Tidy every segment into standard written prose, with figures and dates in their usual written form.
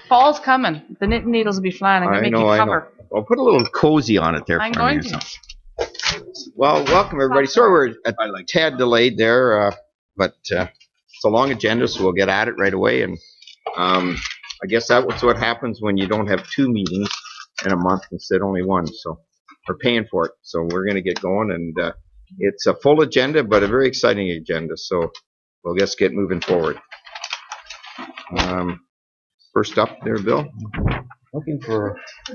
Fall's coming. The knitting needles will be flying. I'm going to make you cover. I'll put a little cozy on it there. I'm going to. Well, welcome everybody. Sorry we're a tad delayed there, but it's a long agenda, so we'll get at it right away. And I guess that's what happens when you don't have 2 meetings in a month instead only 1. So we're paying for it. So we're going to get going, and it's a full agenda, but a very exciting agenda. So we'll just get moving forward. First up there, Bill. Looking for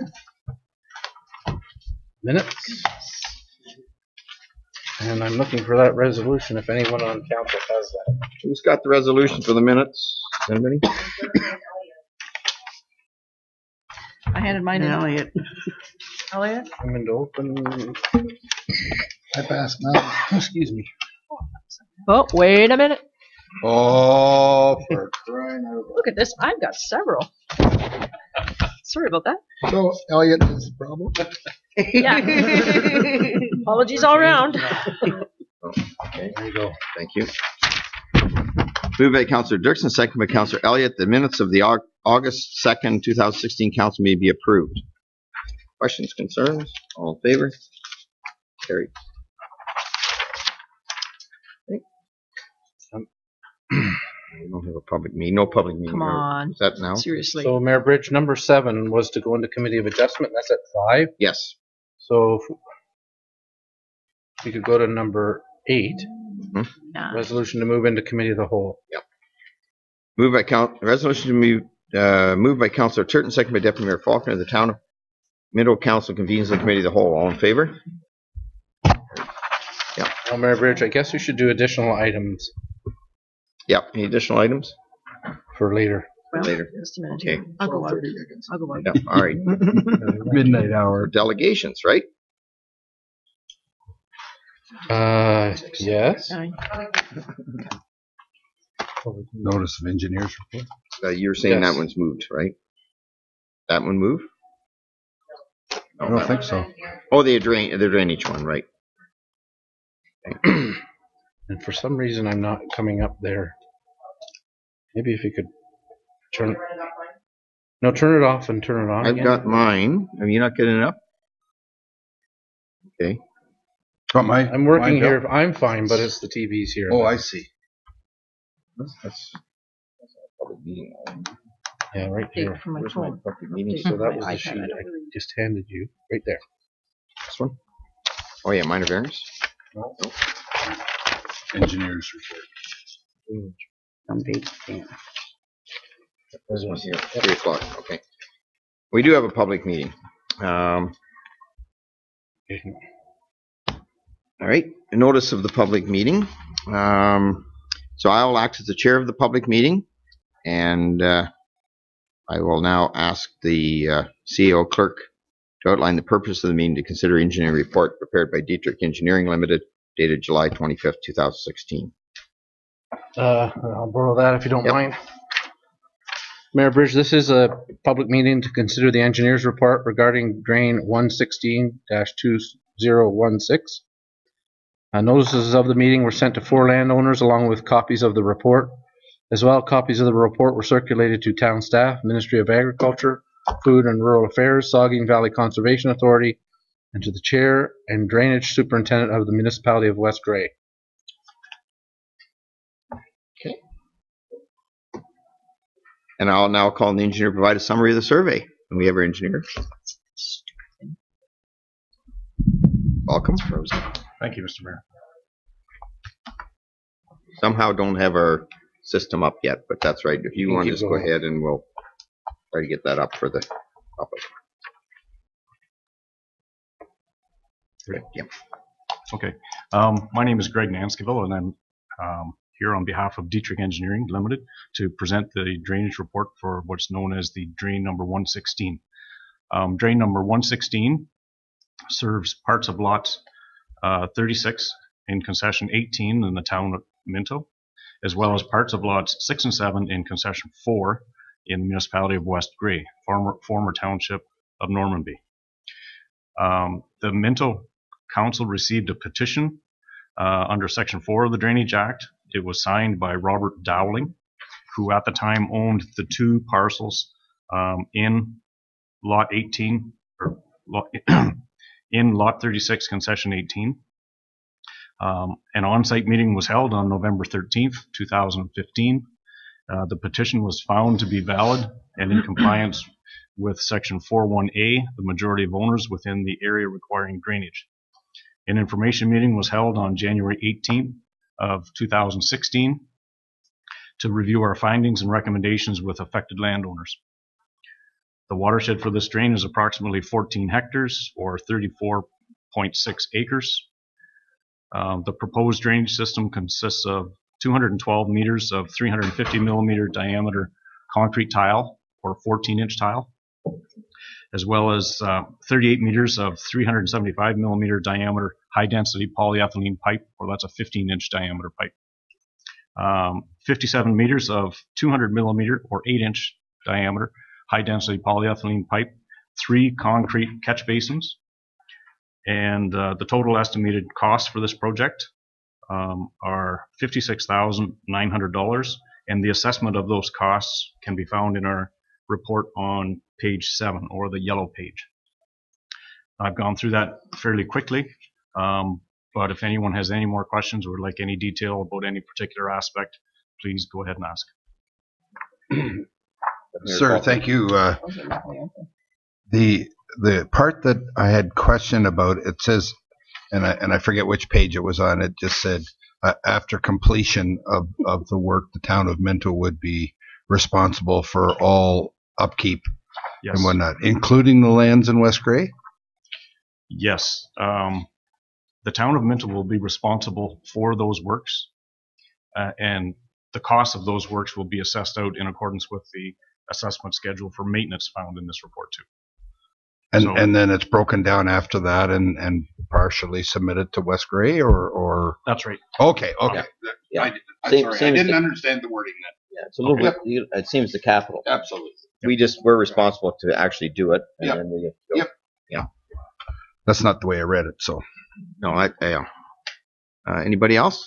minutes. And I'm looking for that resolution if anyone on council has that. Who's got the resolution for the minutes? Anybody? I handed mine in. Elliot. Elliot? I'm going to open. I passed now. Excuse me. Oh, wait a minute. Oh, for crying out loud. Look at this. I've got several. Sorry about that. So, Elliot is the problem? Yeah. Apologies all around. Okay, there you go. Thank you. Moved by Councillor Dirksen, second by Councillor Elliott. The minutes of the August 2nd, 2016 council may be approved. Questions, concerns? All in favor? Carried. We don't have a public meeting. No public meeting. Come on. Is that now? Seriously. So, Mayor Bridge, number 7 was to go into committee of adjustment. That's at 5. Yes. So, if we could go to number 8. Nah. Resolution to move into committee of the whole. Yep. Moved by resolution to moved by Councillor Turton, second by Deputy Mayor Faulkner. The town of Minto Council convenes the committee of the whole. All in favor? Yep. Well, Mayor Bridge, I guess we should do additional items Yep. Any additional items? for later. Well, Later. Just a minute. Okay. Here. I'll go out. I'll go out. Yep. All right. Midnight hour. Delegations, right? Yes. Notice of engineers report. You're saying Yes. that one's moved, right? That one moved? I don't think so. Oh, the drainage one, right? And for some reason, I'm not coming up there. Maybe if you could turn. No, turn it off and turn it on. I've again. got mine. Are you not getting it up? Okay. Got my. I'm working mine, Bill? here. I'm fine, but it's the TVs here. Oh, I see. That's a public meeting. Yeah, right Take here. it from my Where's my phone. public meeting? So that was My the iPad, sheet I don't I really- just handed you. Right there. This one? Oh yeah, minor variance. Engineers report. On page 10. This one's here. 3 o'clock. Okay. We do have a public meeting. All right. A notice of the public meeting. So I will act as the chair of the public meeting, and I will now ask the CEO clerk to outline the purpose of the meeting to consider engineering report prepared by Dietrich Engineering Limited, dated July 25th, 2016. I'll borrow that if you don't Yep. mind. Mayor Bridge, this is a public meeting to consider the engineer's report regarding drain 116-2016. Notices of the meeting were sent to 4 landowners along with copies of the report. As well, copies of the report were circulated to town staff, Ministry of Agriculture, Food and Rural Affairs, Saugeen Valley Conservation Authority, and to the chair and drainage superintendent of the municipality of West Gray. Okay. And I'll now call on the engineer to provide a summary of the survey. And we have our engineer. Welcome. Thank you, Mr. Mayor. Somehow don't have our system up yet, but that's right. If you want to keep just go going. ahead and we'll try to get that up for the public. Yeah. Okay. My name is Greg Nanskiville, and I'm here on behalf of Dietrich Engineering Limited to present the drainage report for what's known as the drain number 116. Drain number 116 serves parts of lots 36 in concession 18 in the town of Minto, as well as parts of lots 6 and 7 in concession 4 in the municipality of West Gray, former township of Normanby. The Minto Council received a petition under Section 4 of the Drainage Act. It was signed by Robert Dowling, who at the time owned the 2 parcels in Lot 18, or in Lot 36, Concession 18. An on-site meeting was held on November 13th, 2015. The petition was found to be valid and in compliance with Section 41A, the majority of owners within the area requiring drainage. An information meeting was held on January 18th of 2016 to review our findings and recommendations with affected landowners. The watershed for this drain is approximately 14 hectares or 34.6 acres. The proposed drainage system consists of 212 meters of 350 millimeter diameter concrete tile or 14-inch tile, as well as 38 meters of 375 millimeter diameter high-density polyethylene pipe, or that's a 15-inch diameter pipe. 57 meters of 200 millimeter or 8-inch diameter high-density polyethylene pipe, 3 concrete catch basins, and the total estimated costs for this project are $56,900, and the assessment of those costs can be found in our report on page 7, or the yellow page. I've gone through that fairly quickly, but if anyone has any more questions or would like any detail about any particular aspect, please go ahead and ask. Sir, thank you. The part that I had question about, it says, and I forget which page it was on, it just said, after completion of the work, the town of Minto would be responsible for all upkeep Yes. and whatnot, including the lands in West Gray? Yes. The town of Minto will be responsible for those works, and the cost of those works will be assessed out in accordance with the assessment schedule for maintenance found in this report too. And then it's broken down after that and partially submitted to West Gray, or That's right. okay. Yeah. I Same as didn't the- understand the wording then. Yeah, it's a little bit. It seems the capital. Absolutely. We're responsible to actually do it, and Yep. then we. Yep. Yeah. That's not the way I read it. So No, anybody else?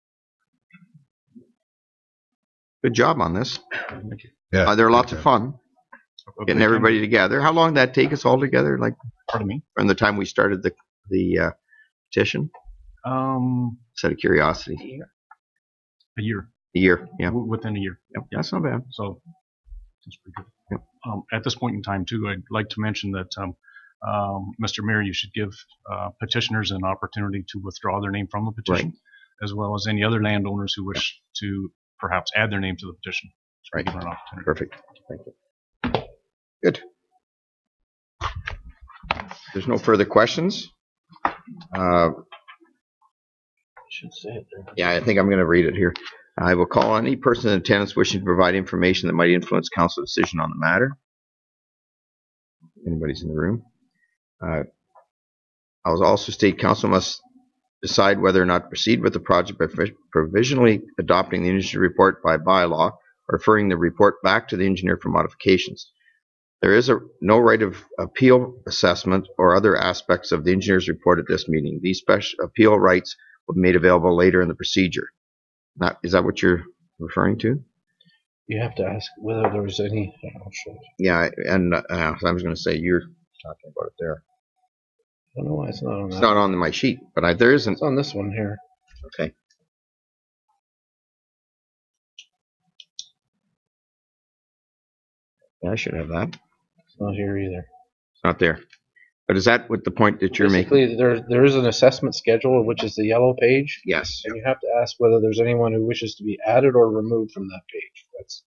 Good job on this. yeah, They're lots of fun getting everybody together. How long did that take us all together? Like, Pardon me? from the time we started the petition? Just out of curiosity. A year. A year. Yeah. Within a year. Yep. That's not bad. So that's pretty good. Yep. At this point in time, too, I'd like to mention that, Mr. Mayor, you should give petitioners an opportunity to withdraw their name from the petition, Right. as well as any other landowners who wish to perhaps add their name to the petition. So Right. give them an opportunity. Perfect. Thank you. Good. There's no further questions. Should say it there. Yeah, I think I'm going to read it here. I will call on any person in attendance wishing to provide information that might influence council decision on the matter. Anybody's in the room. I will also state council must decide whether or not to proceed with the project by provisionally adopting the engineer report by bylaw or referring the report back to the engineer for modifications. There is no right of appeal, assessment, or other aspects of the engineer's report at this meeting. These special appeal rights will be made available later in the procedure. Is that what you're referring to? You have to ask whether there was any. Yeah, and I was going to say you're talking about it there. I don't know why it's not on that. It's not on my sheet, but there isn't. It's on this one here. Okay. Yeah, I should have that. It's not here either. It's not there. But is that what the point that you're making? Basically, there is an assessment schedule, which is the yellow page, Yes. and you have to ask whether there's anyone who wishes to be added or removed from that page. That's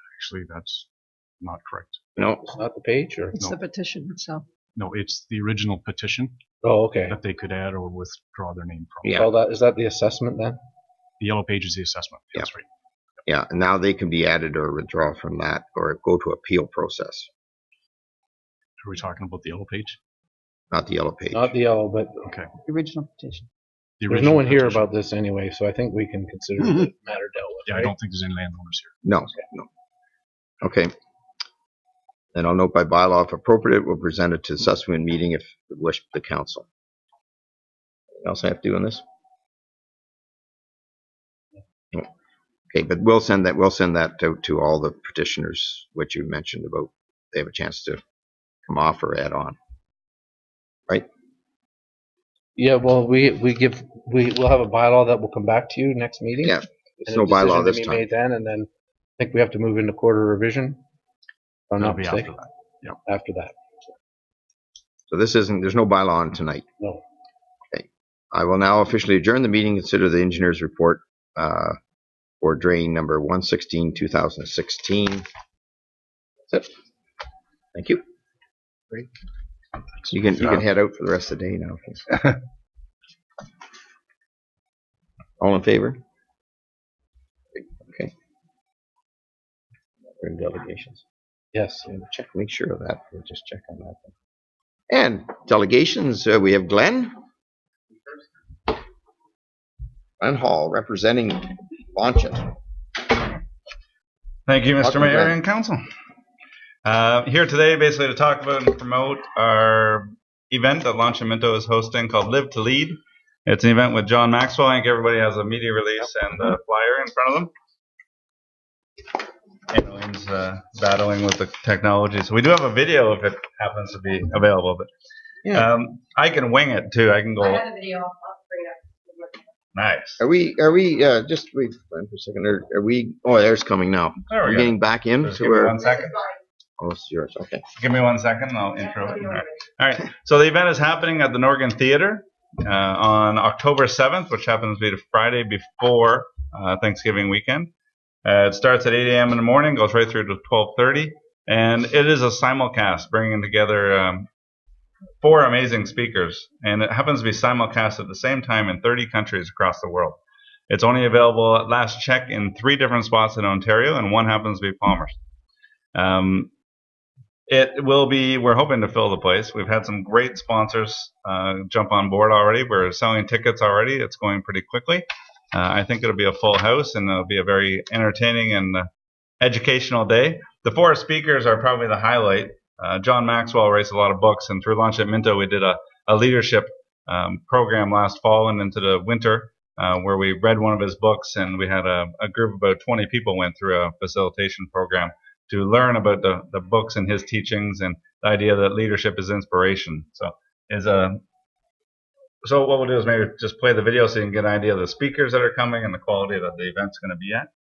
not correct. No. it's not the page, or It's No. the petition itself. No, it's the original petition oh, okay. that they could add or withdraw their name from. Yeah. Well, that is that the assessment then? The yellow page is the assessment. That's right. Yeah, and now they can be added or withdraw from that or go to appeal process. Are we talking about the yellow page? Not the yellow page. Not the yellow, but Okay. The original petition. The there's no original one here petition. about this anyway, so I think we can consider the matter dealt with. Yeah, I right? don't think there's any landowners here. No. Okay. Then I'll note by bylaw, if appropriate, we'll present it to the subsequent meeting if it wished the council. Anything else I have to do on this? No. Okay, but we'll send that out to all the petitioners, what you mentioned about they have a chance to come off or add on. Right? Yeah, well, we'll have a bylaw that will come back to you next meeting. Yeah. There's And no a decision bylaw to this be time. made then, and then I think we have to move into quarter revision. If I'm That'll not be mistaken. after that. Yeah. After that. So there's no bylaw on tonight. No. Okay. I will now officially adjourn the meeting, consider the engineer's report for drain number 116, 2016. That's it. Thank you. You can head out for the rest of the day now. All in favor? Okay. We're in delegations. Yes. Make sure of that. We'll just check on that. And delegations, we have Glenn Hall representing Launchet. Thank you, Mr. Welcome, Mayor Glenn. and Council. Here today basically to talk about and promote our event that Launchet Minto is hosting called Live to Lead. It's an event with John Maxwell. I think everybody has a media release and a flyer in front of them. He's battling with the technology. So we do have a video if it happens to be available. But Yeah. I can wing it too. I can go. I have a video. I'll bring it up. Nice. Are we just wait for a second? Are we? Oh, there's coming now. There we Are we go. getting back in Just to give me where? 1 second. Oh, it's yours. Okay. Give me 1 second and I'll intro it. All right. So the event is happening at the Norgan Theatre on October 7th, which happens to be the Friday before Thanksgiving weekend. It starts at 8 a.m. in the morning, goes right through to 12:30, and it is a simulcast bringing together 4 amazing speakers, and it happens to be simulcast at the same time in 30 countries across the world. It's only available at last check in 3 different spots in Ontario, and one happens to be Palmer's. It will be, we're hoping to fill the place. We've had some great sponsors jump on board already. We're selling tickets already. It's going pretty quickly. I think it'll be a full house, and it'll be a very entertaining and educational day. The 4 speakers are probably the highlight. John Maxwell writes a lot of books, and through Launchet Minto, we did a leadership program last fall and into the winter where we read one of his books, and we had a group of about 20 people went through a facilitation program to learn about the books and his teachings and the idea that leadership is inspiration. So what we'll do is maybe just play the video so you can get an idea of the speakers that are coming and the quality that the event's going to be at.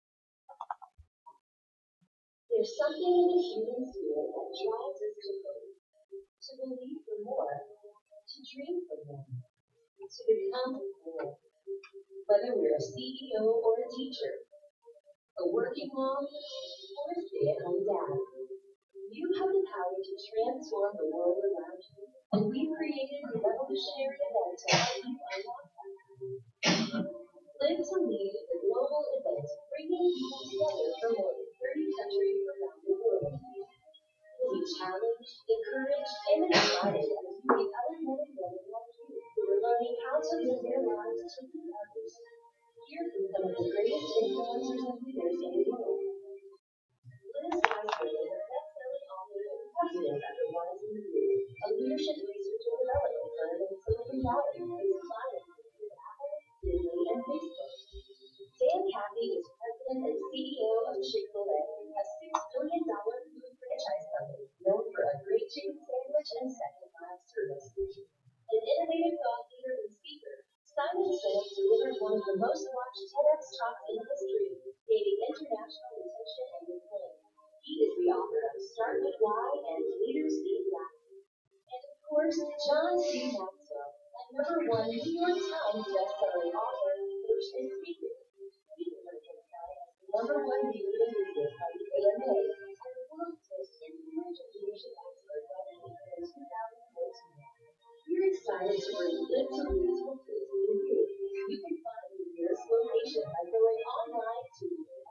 There's something in the human spirit that drives us to hope, to believe for more, to dream for more, to become more. Whether we're a CEO or a teacher, a working mom, or a stay-at-home dad, you have the power to transform the world around you, and we've created a revolutionary event to help you unlock that. Live to Lead is a global event bringing people together from more than 30 countries around the world. You'll be challenged, encouraged, and inspired as you meet other men and women like you who are learning how to live their lives to lead others. Hear from some of the greatest influencers and leaders in the world. Liz Weisberg is a best-selling author and president of the Wise in the Group, a leadership research and development firm in Silicon Valley whose clients include Apple, Disney, and Facebook. Dan Cathy is president and CEO of Chick-fil-A, a $6 billion food franchise company known for a great chicken sandwich and second-class service. An innovative thought leader and speaker, Simon Sinek delivered one of the most watched TEDx talks in history, gaining international attention and acclaim. He is the author of Start With Why and Leaders Need Laughter. And of course, John C. Maxwell, a #1 New York Times bestselling author, coach, and speaker. He was identified as the #1 leader in business by the AMA and the world's most influential leadership expert by the in 2014. We're excited to bring Live to Lead to a place near you. You can find your nearest location by going online to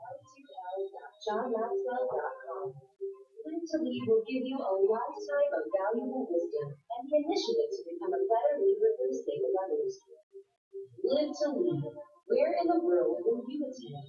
l2l.johnmaxwell.com. Live to Lead will give you a lifetime of valuable wisdom and the initiative to become a better leader for the sake of others. Live to Lead. Where in the world will you attend?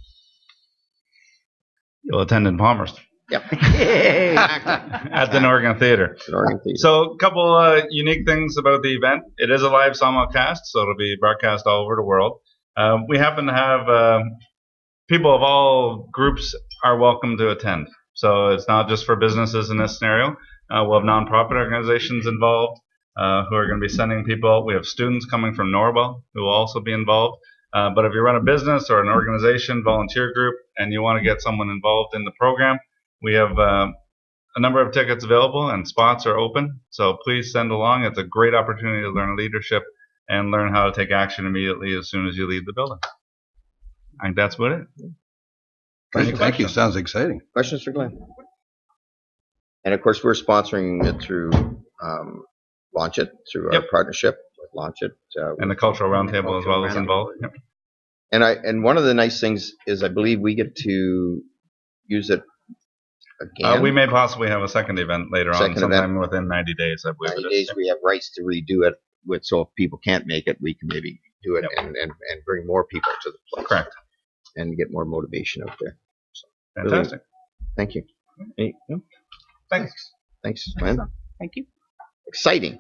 You'll attend in Palmer's Yep. Exactly. at the Norgan Theatre. So a couple unique things about the event. It is a live simulcast, so it'll be broadcast all over the world. We happen to have people of all groups are welcome to attend. So it's not just for businesses in this scenario. We'll have nonprofit organizations involved who are going to be sending people. We have students coming from Norwell who will also be involved. But if you run a business or an organization, volunteer group, and you want to get someone involved in the program, we have a number of tickets available and spots are open. So please send along. It's a great opportunity to learn leadership and learn how to take action immediately as soon as you leave the building. I think that's about it. Thank you. Sounds exciting. Questions for Glenn? And of course, we're sponsoring it through Launch It, through our partnership with Launch It. And the Cultural Roundtable as well is involved. Yep. And one of the nice things is I believe we get to use it again. We may possibly have a second event later on, sometime within 90 days, I believe. 90 days, we have rights to redo it. So if people can't make it, we can maybe do it and bring more people to the place. Correct. And get more motivation out there. So, fantastic. Really, thank you. Hey, no? Thanks, Glenn. Thank you. Exciting.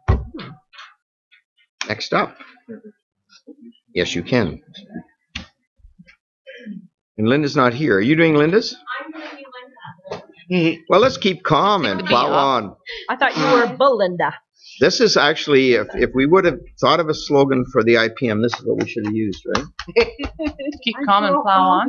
Next up. Yes, you can. And Linda's not here. Are you doing Linda's? I'm going to be Linda. Well, let's keep calm and plow on. I thought you were Belinda. This is actually, if we would have thought of a slogan for the IPM, this is what we should have used, right? Keep calm and plow on.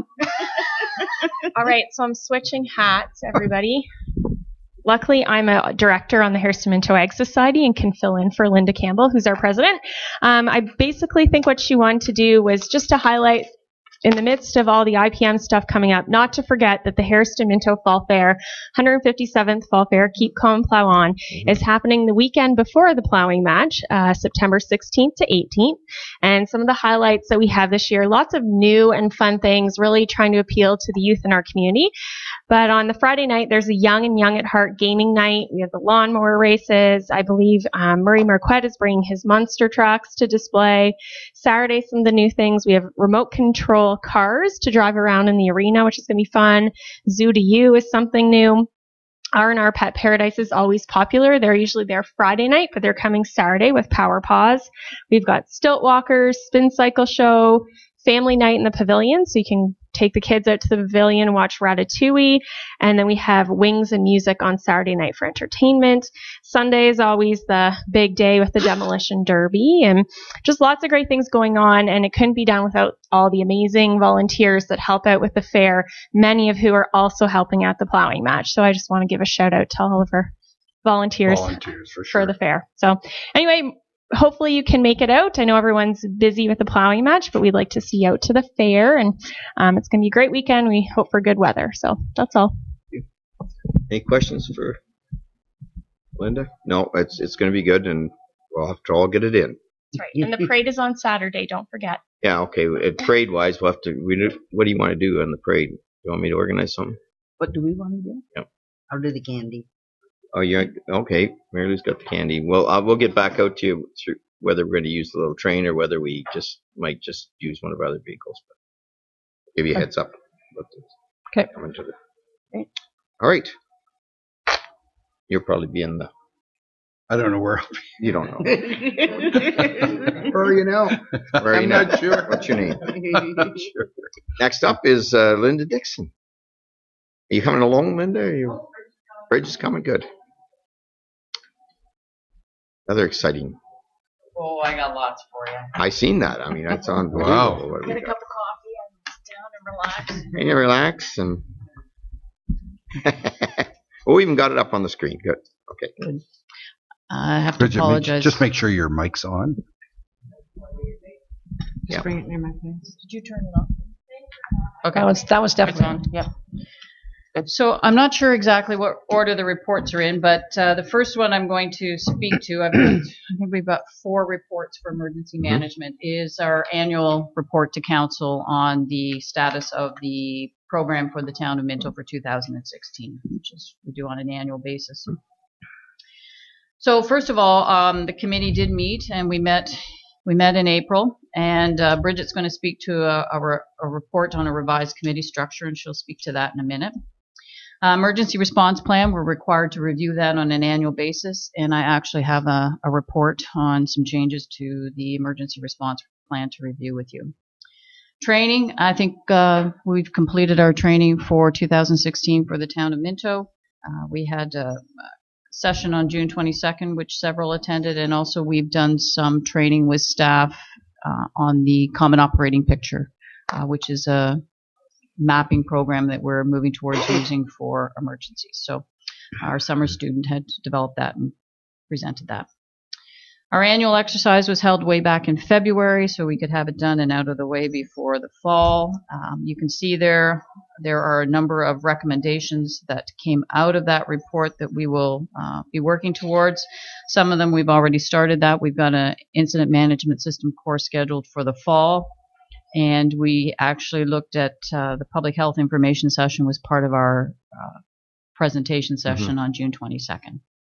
All right, so I'm switching hats, everybody. Luckily, I'm a director on the Hairston Minto Ag Society and can fill in for Linda Campbell, who's our president. I basically think what she wanted to do was just to highlight, in the midst of all the IPM stuff coming up, not to forget that the Hairston Minto Fall Fair, 157th Fall Fair, Keep Calm and Plow On, is happening the weekend before the plowing match, September 16th to 18th. And some of the highlights that we have this year, lots of new and fun things, really trying to appeal to the youth in our community. But on the Friday night, there's a Young and Young at Heart gaming night. We have the lawnmower races. I believe Murray Marquette is bringing his monster trucks to display. Saturday, some of the new things. We have remote control cars to drive around in the arena, which is going to be fun. Zoo to You is something new. R&R Pet Paradise is always popular. They're usually there Friday night, but they're coming Saturday with Power Paws. We've got stilt walkers, spin cycle show, family night in the pavilion, so you can take the kids out to the pavilion and watch Ratatouille. And then we have wings and music on Saturday night for entertainment. Sunday is always the big day with the Demolition Derby, and just lots of great things going on. And it couldn't be done without all the amazing volunteers that help out with the fair, many of who are also helping out the plowing match. So I just want to give a shout out to all of our volunteers for the fair. So anyway, hopefully you can make it out. I know everyone's busy with the plowing match, but we'd like to see you out to the fair, and it's going to be a great weekend. We hope for good weather. So that's all. Any questions for Linda? No, it's going to be good, and we'll have to all get it in. That's right. And the parade is on Saturday. Don't forget. Yeah, okay. Parade-wise, we'll have to. What do you want to do on the parade? You want me to organize something? What do we want to do? Yeah. I'll do the candy. Oh, you're okay. Mary Lou's got the candy. Well, we'll get back out to you through whether we're going to use the little train or whether we might just use one of our other vehicles. But give you a heads up. Okay. All right. You'll probably be in the. I don't know where I'll be. You don't know. Where are you now? Where are you I'm now? not sure. What's your name? Sure. Next up is Linda Dixon. Are you coming along, Linda? Bridge is coming good. Another exciting. Oh, I got lots for you. I seen that. I mean, that's on. Wow. Get a cup of coffee and sit down and relax. And you relax and. Oh, we even got it up on the screen. Good. Okay. Good. I have to Bridget, apologize. just make sure your mic's on. Just bring it near my face. Did you turn it off? Okay. That was definitely on. Yeah. So I'm not sure exactly what order the reports are in, but the first one I'm going to speak to, I think we've got 4 reports for emergency management, is our annual report to council on the status of the program for the town of Minto for 2016, which is we do on an annual basis. So first of all, the committee did meet, and we met in April, and Bridget's going to speak to a report on a revised committee structure, and she'll speak to that in a minute. Emergency response plan, we're required to review that on an annual basis, and I actually have a report on some changes to the emergency response plan to review with you. Training, I think we've completed our training for 2016 for the town of Minto. We had a session on June 22nd, which several attended, and also we've done some training with staff on the Common Operating Picture, which is a mapping program that we're moving towards using for emergencies. So our summer student had developed that and presented that. Our annual exercise was held way back in February, so we could have it done and out of the way before the fall. You can see there are a number of recommendations that came out of that report that we will be working towards. Some of them we've already started that. We've got an incident management system course scheduled for the fall, and we actually looked at the public health information session was part of our presentation session on June 22nd.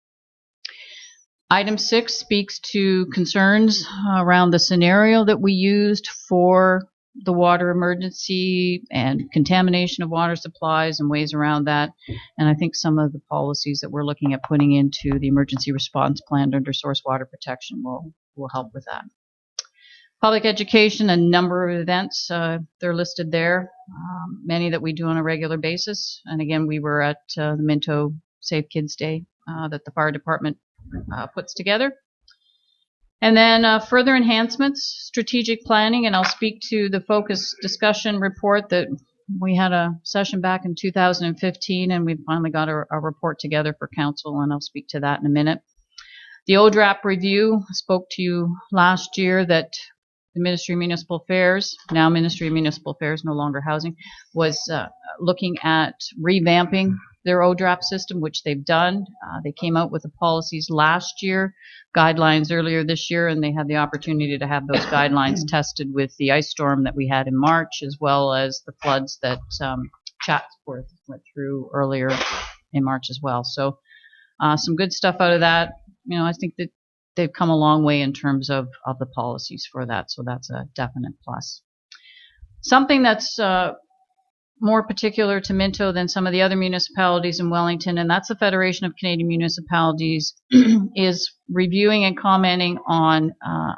Item 6 speaks to concerns around the scenario that we used for the water emergency and contamination of water supplies and ways around that. And I think some of the policies that we're looking at putting into the emergency response plan under source water protection will help with that. Public education, a number of events, they're listed there, many that we do on a regular basis. And again, we were at the Minto Safe Kids Day that the fire department puts together. And then further enhancements, strategic planning, and I'll speak to the focus discussion report that we had a session back in 2015, and we finally got a report together for council, and I'll speak to that in a minute. The ODRAP review, I spoke to you last year that the Ministry of Municipal Affairs, now Ministry of Municipal Affairs, no longer Housing, was looking at revamping their ODRAP system, which they've done. They came out with the policies last year, guidelines earlier this year, and they had the opportunity to have those guidelines tested with the ice storm that we had in March, as well as the floods that Chatsworth went through earlier in March as well. So some good stuff out of that. You know, I think that they've come a long way in terms of the policies for that, so that's a definite plus. Something that's more particular to Minto than some of the other municipalities in Wellington, and that's the Federation of Canadian Municipalities, is reviewing and commenting on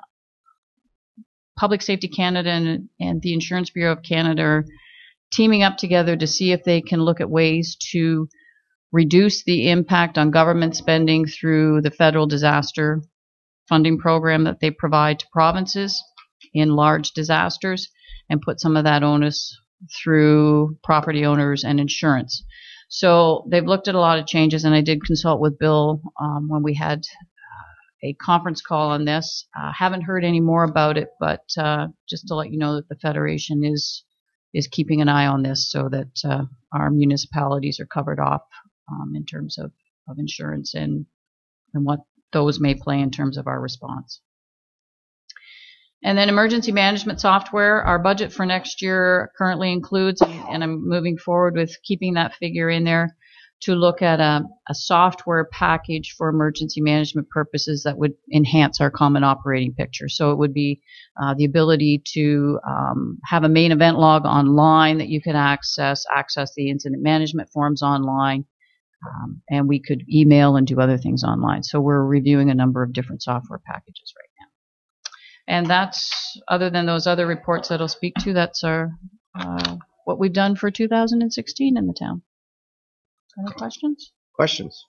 Public Safety Canada and the Insurance Bureau of Canada teaming up together to see if they can look at ways to reduce the impact on government spending through the federal disaster funding program that they provide to provinces in large disasters, and put some of that onus through property owners and insurance. So they've looked at a lot of changes, and I did consult with Bill when we had a conference call on this. Haven't heard any more about it, but just to let you know that the Federation is keeping an eye on this so that our municipalities are covered off in terms of insurance and what those may play in terms of our response. And then emergency management software, our budget for next year currently includes, and I'm moving forward with keeping that figure in there, to look at a software package for emergency management purposes that would enhance our common operating picture. So it would be the ability to have a main event log online that you can access the incident management forms online, and we could email and do other things online. So we're reviewing a number of different software packages right now. And that's, other than those other reports that I'll speak to, that's our what we've done for 2016 in the town. Any questions? Questions?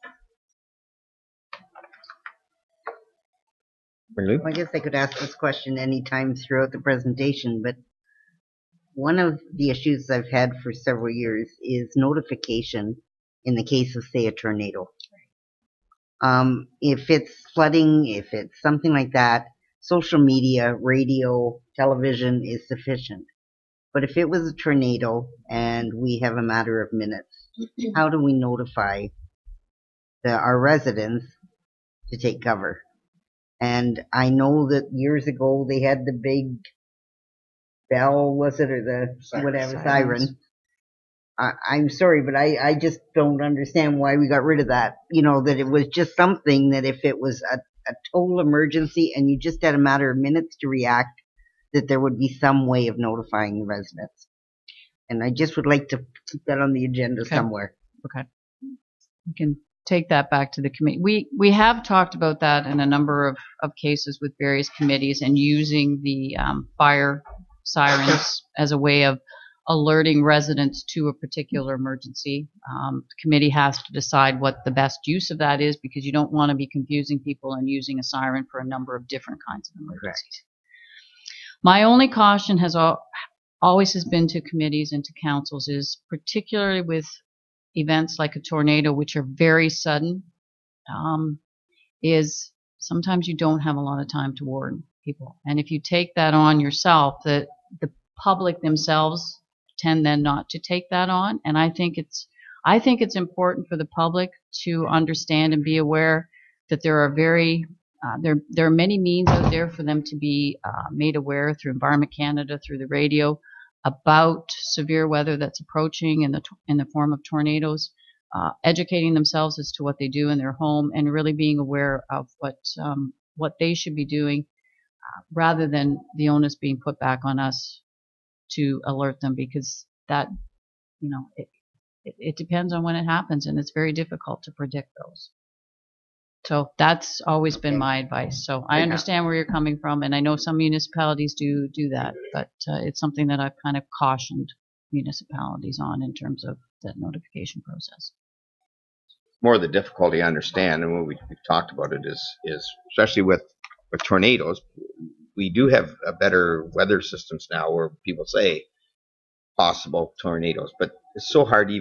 Really? I guess I could ask this question anytime throughout the presentation, but one of the issues I've had for several years is notification in the case of, say, a tornado. If it's flooding, if it's something like that, social media, radio, television is sufficient. But if it was a tornado and we have a matter of minutes, how do we notify our residents to take cover? And I know that years ago they had the big bell, was it, or the siren. I'm sorry, but I just don't understand why we got rid of that. You know, that it was just something that if it was a total emergency and you just had a matter of minutes to react, that there would be some way of notifying the residents. And I just would like to keep that on the agenda somewhere. Okay. We can take that back to the committee. We have talked about that in a number of cases with various committees and using the fire sirens as a way of alerting residents to a particular emergency. The committee has to decide what the best use of that is, because you don't want to be confusing people and using a siren for a number of different kinds of emergencies. My only caution has always has been to committees and to councils is, particularly with events like a tornado, which are very sudden, is sometimes you don't have a lot of time to warn people. And if you take that on yourself, the public themselves tend then not to take that on. And I think it's important for the public to understand and be aware that there are there are many means out there for them to be made aware through Environment Canada, through the radio, about severe weather that's approaching in the form of tornadoes, educating themselves as to what they do in their home, and really being aware of what they should be doing, rather than the onus being put back on us to alert them, because that, it depends on when it happens, and it's very difficult to predict those. So that's always been my advice. So I understand where you're coming from, and I know some municipalities do that, but it's something that I've kind of cautioned municipalities on in terms of that notification process. More of the difficulty I understand, and when we've talked about it, is especially with tornadoes, we do have a better weather systems now where people say possible tornadoes, but it's so hard.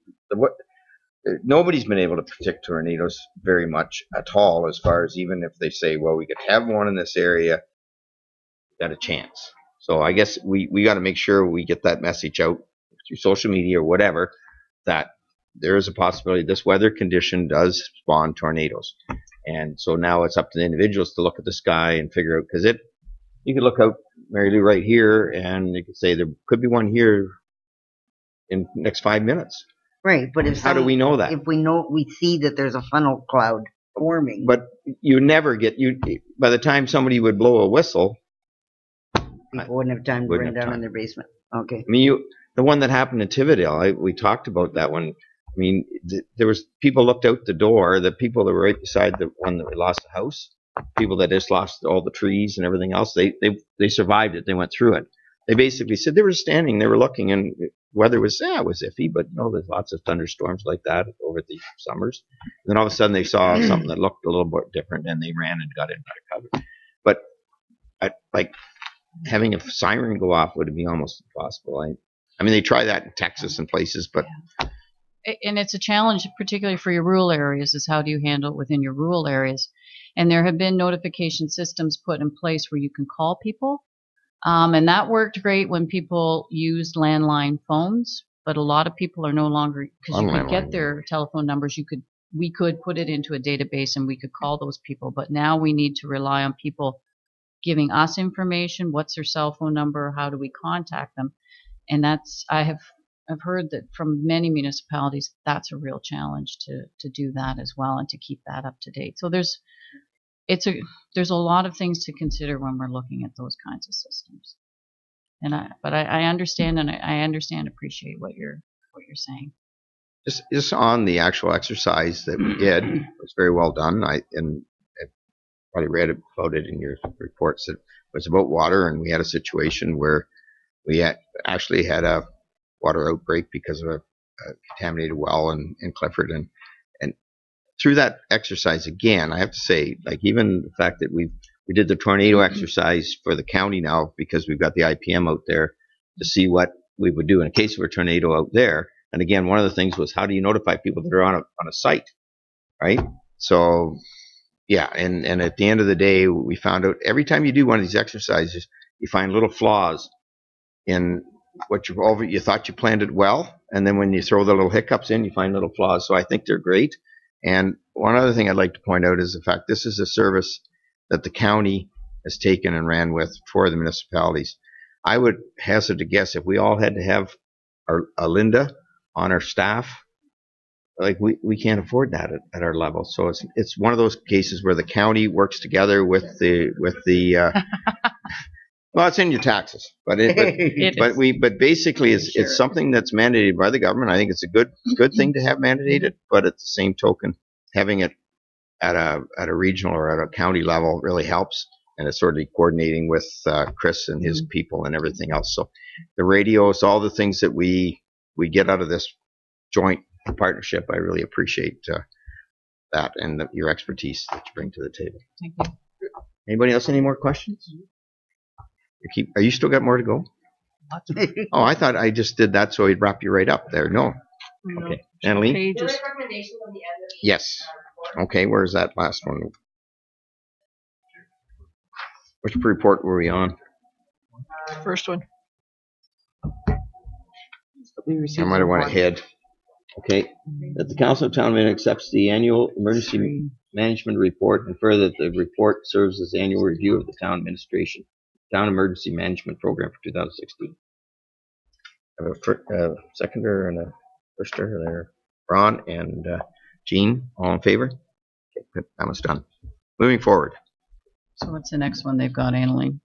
Nobody's been able to predict tornadoes very much at all, as far as even if they say, well, we could have one in this area, got a chance. So I guess we got to make sure we get that message out through social media or whatever, that there is a possibility this weather condition does spawn tornadoes. And so now it's up to the individuals to look at the sky and figure out, because you could look out, Mary Lou, right here, and you could say there could be one here in the next 5 minutes. Right, but how do we know that? If we see that there's a funnel cloud forming. But you never by the time somebody would blow a whistle, people wouldn't have time to bring down in their basement. Okay. I mean, the one that happened in Tividale, we talked about that one. I mean, there was people looked out the door, the people that were right beside the one that lost the house, people that just lost all the trees and everything else, they survived it. They went through it. They basically said they were standing, they were looking, and weather was iffy, but there's lots of thunderstorms like that over the summers. And then all of a sudden they saw something that looked a little bit different, and they ran and got it under cover. But like having a siren go off would be almost impossible. I mean, they try that in Texas and places, but. And it's a challenge, particularly for your rural areas, is how do you handle it within your rural areas? And there have been notification systems put in place where you can call people. And that worked great when people used landline phones, but a lot of people are no longer, because you could get their telephone numbers, we could put it into a database and we could call those people. But now we need to rely on people giving us information. What's their cell phone number? How do we contact them? And I've heard that from many municipalities, that's a real challenge to do that as well, and to keep that up to date. So there's a lot of things to consider when we're looking at those kinds of systems. But I understand, and I appreciate what you're saying. Just on the actual exercise that we did, it was very well done. I probably read about it in your reports. That it was about water, and we had a situation where we actually had a water outbreak because of a contaminated well in Clifford, and through that exercise, again, I have to say, like, even the fact that we did the tornado exercise for the county now, because we've got the IPM out there to see what we would do in case of a tornado out there. And again, one of the things was, how do you notify people that are on a site, right? So yeah, and at the end of the day, we found out every time you do one of these exercises, you find little flaws in what you thought you planned it well, and then when you throw the little hiccups in, you find little flaws. So I think they're great. And one other thing I'd like to point out is the fact this is a service that the county has taken and ran with for the municipalities. I would hazard to guess if we all had to have a Linda on our staff, like we can't afford that at our level. So it's one of those cases where the county works together with the well, it's in your taxes, but basically it's something that's mandated by the government. I think it's a good thing to have mandated, but at the same token, having it at a regional or at a county level really helps. and it's sort of coordinating with Chris and his people and everything else. So the radios, all the things that we get out of this joint partnership, I really appreciate that and your expertise that you bring to the table. Thank you. Anybody else? Any more questions? Are you still got more to go? Oh, I thought I just did that so he'd wrap you right up there. No. Okay. Annalene? Pages. Yes. Okay, where's that last one? Which report were we on? First one. I might have went ahead. Okay. That the Council of Town Minute accepts the annual emergency management report, and further that the report serves as annual review of the town administration, town emergency management program for 2016. I have a seconder and a firster there. Ron and Jean, all in favor? Okay, good. That one's done. Moving forward. So what's the next one they've got, Annalene?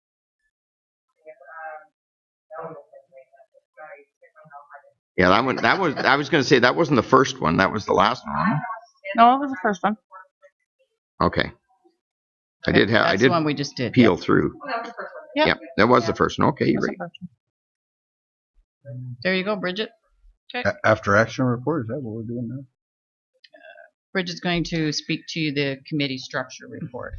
Yeah, that one. I was going to say that wasn't the first one. That was the last one. No, it was the first one. Okay. I did That's the one we just did. peel through. Yep. Yeah, that was the first one. Okay, you're right. There you go, Bridget. Okay. After action report, is that what we're doing now? Bridget's going to speak to the committee structure report.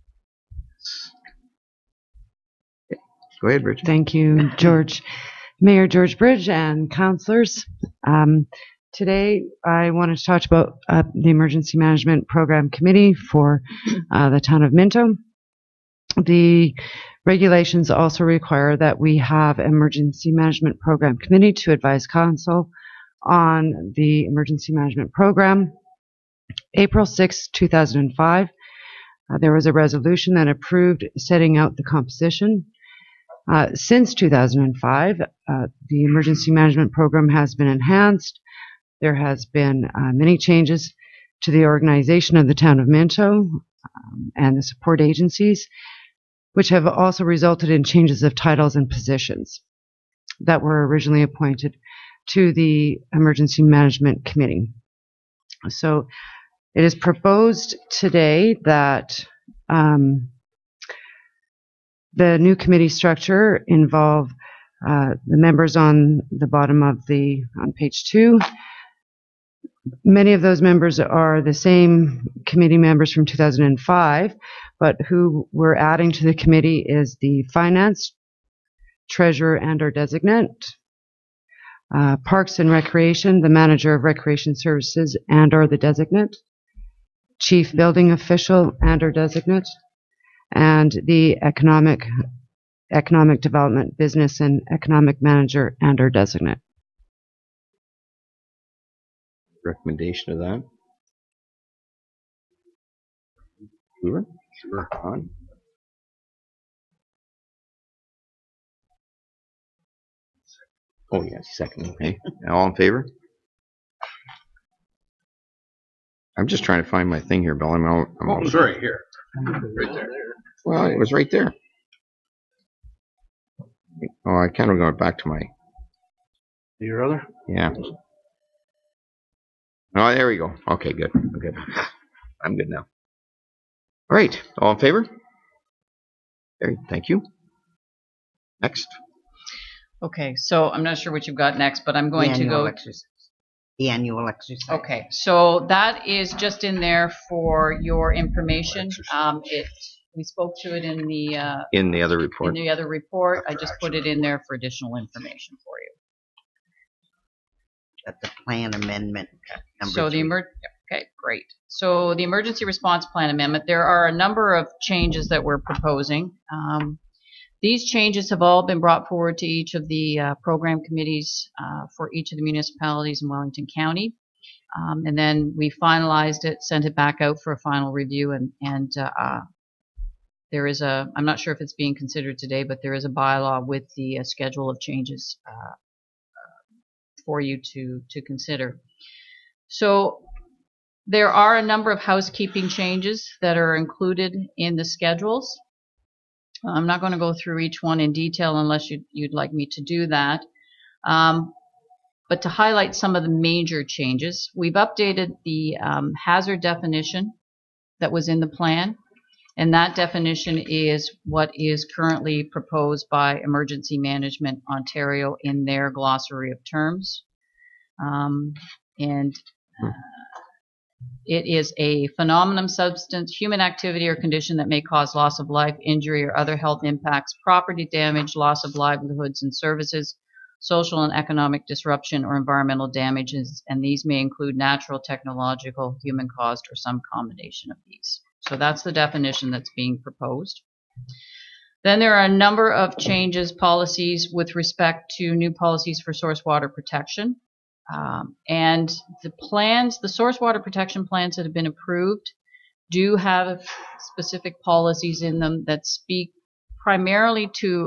Go ahead, Richard. Thank you, George. Mayor George Bridge and councillors. Today, I wanted to talk about the Emergency Management Program Committee for the town of Minto. The regulations also require that we have Emergency Management Program Committee to advise council on the Emergency Management Program. April 6, 2005, there was a resolution that approved setting out the composition. Since 2005, the Emergency Management Program has been enhanced. There has been many changes to the organization of the town of Minto and the support agencies, which have also resulted in changes of titles and positions that were originally appointed to the Emergency Management Committee. So it is proposed today that the new committee structure involve the members on the bottom of on page 2. Many of those members are the same committee members from 2005, but who we're adding to the committee is the finance, treasurer and or designate, parks and recreation, the manager of recreation services and or the designate, chief building official and or designate, and the economic development business and economic manager and or designate. Recommendation of that? Sure. Sure. On. Oh, yes, second. Okay. All in favor? I'm just trying to find my thing here, Bill. I'm Sorry, here. Right there. Well, it was right there. Oh, I kind of going back to my. Your other? Yeah. Oh, there we go. Okay, good. Good. I'm good now. All right. All in favor? There. Thank you. Next. Okay, so I'm not sure what you've got next, but I'm going to go. The annual exercise. Okay, so that is just in there for your information. We spoke to it in the other report. In the other report, I just put it in there for additional information for you. That's the plan amendment. So okay, great. So the emergency response plan amendment, there are a number of changes that we're proposing. These changes have all been brought forward to each of the program committees for each of the municipalities in Wellington County. And then we finalized it, sent it back out for a final review, and there is I'm not sure if it's being considered today, but there is a bylaw with the schedule of changes for you to consider. So there are a number of housekeeping changes that are included in the schedules. I'm not going to go through each one in detail unless you'd like me to do that. But to highlight some of the major changes, we've updated the hazard definition that was in the plan. And that definition is what is currently proposed by Emergency Management Ontario in their glossary of terms. And it is a phenomenon, substance, human activity, or condition that may cause loss of life, injury, or other health impacts, property damage, loss of livelihoods and services, social and economic disruption, or environmental damages, and these may include natural, technological, human-caused, or some combination of these. So that's the definition that's being proposed. Then there are a number of changes, policies with respect to new policies for source water protection. And the plans, the source water protection plans that have been approved do have specific policies in them that speak primarily to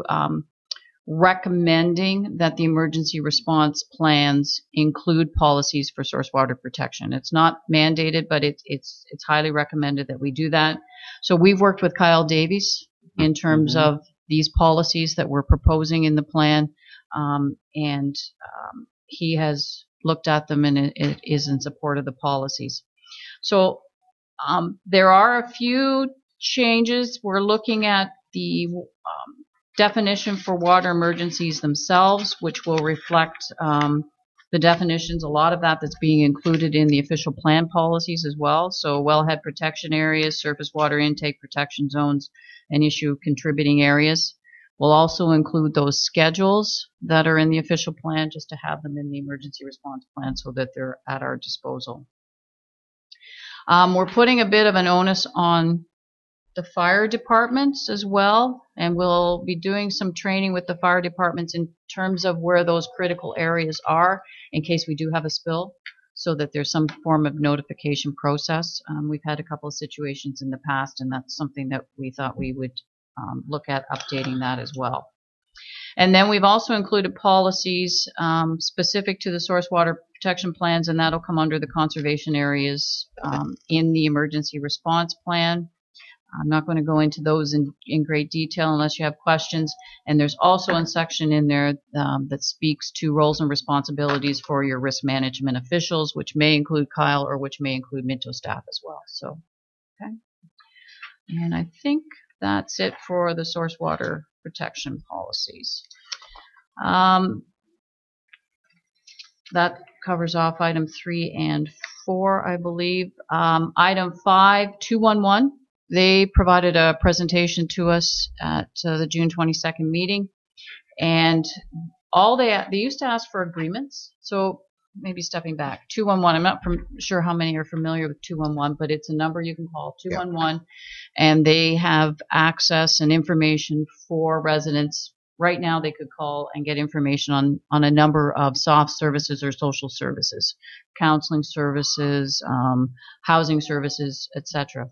recommending that the emergency response plans include policies for source water protection. It's not mandated, but it's highly recommended that we do that. So we've worked with Kyle Davies in terms of these policies that we're proposing in the plan, and he has looked at them and it is in support of the policies. So there are a few changes. We're looking at the definition for water emergencies themselves, which will reflect the definitions, a lot of that's being included in the official plan policies as well. So wellhead protection areas, surface water intake protection zones, and issue contributing areas. We'll also include those schedules that are in the official plan, just to have them in the emergency response plan so that they're at our disposal. We're putting a bit of an onus on the fire departments as well, and we'll be doing some training with the fire departments in terms of where those critical areas are in case we do have a spill, so that there's some form of notification process. We've had a couple of situations in the past, and that's something that we thought we would look at updating that as well. And then we've also included policies specific to the source water protection plans, and that'll come under the conservation areas in the emergency response plan. I'm not going to go into those in great detail unless you have questions. And there's also a section in there that speaks to roles and responsibilities for your risk management officials, which may include Kyle or which may include Minto staff as well. So, okay. And I think that's it for the source water protection policies. That covers off item 3 and 4, I believe. Item 5, 211. They provided a presentation to us at the June 22nd meeting, and all they used to ask for agreements. So maybe stepping back, 211. I'm not sure how many are familiar with 211, but it's a number you can call, 211, and they have access and information for residents. Right now, they could call and get information on a number of soft services or social services, counseling services, housing services, etc.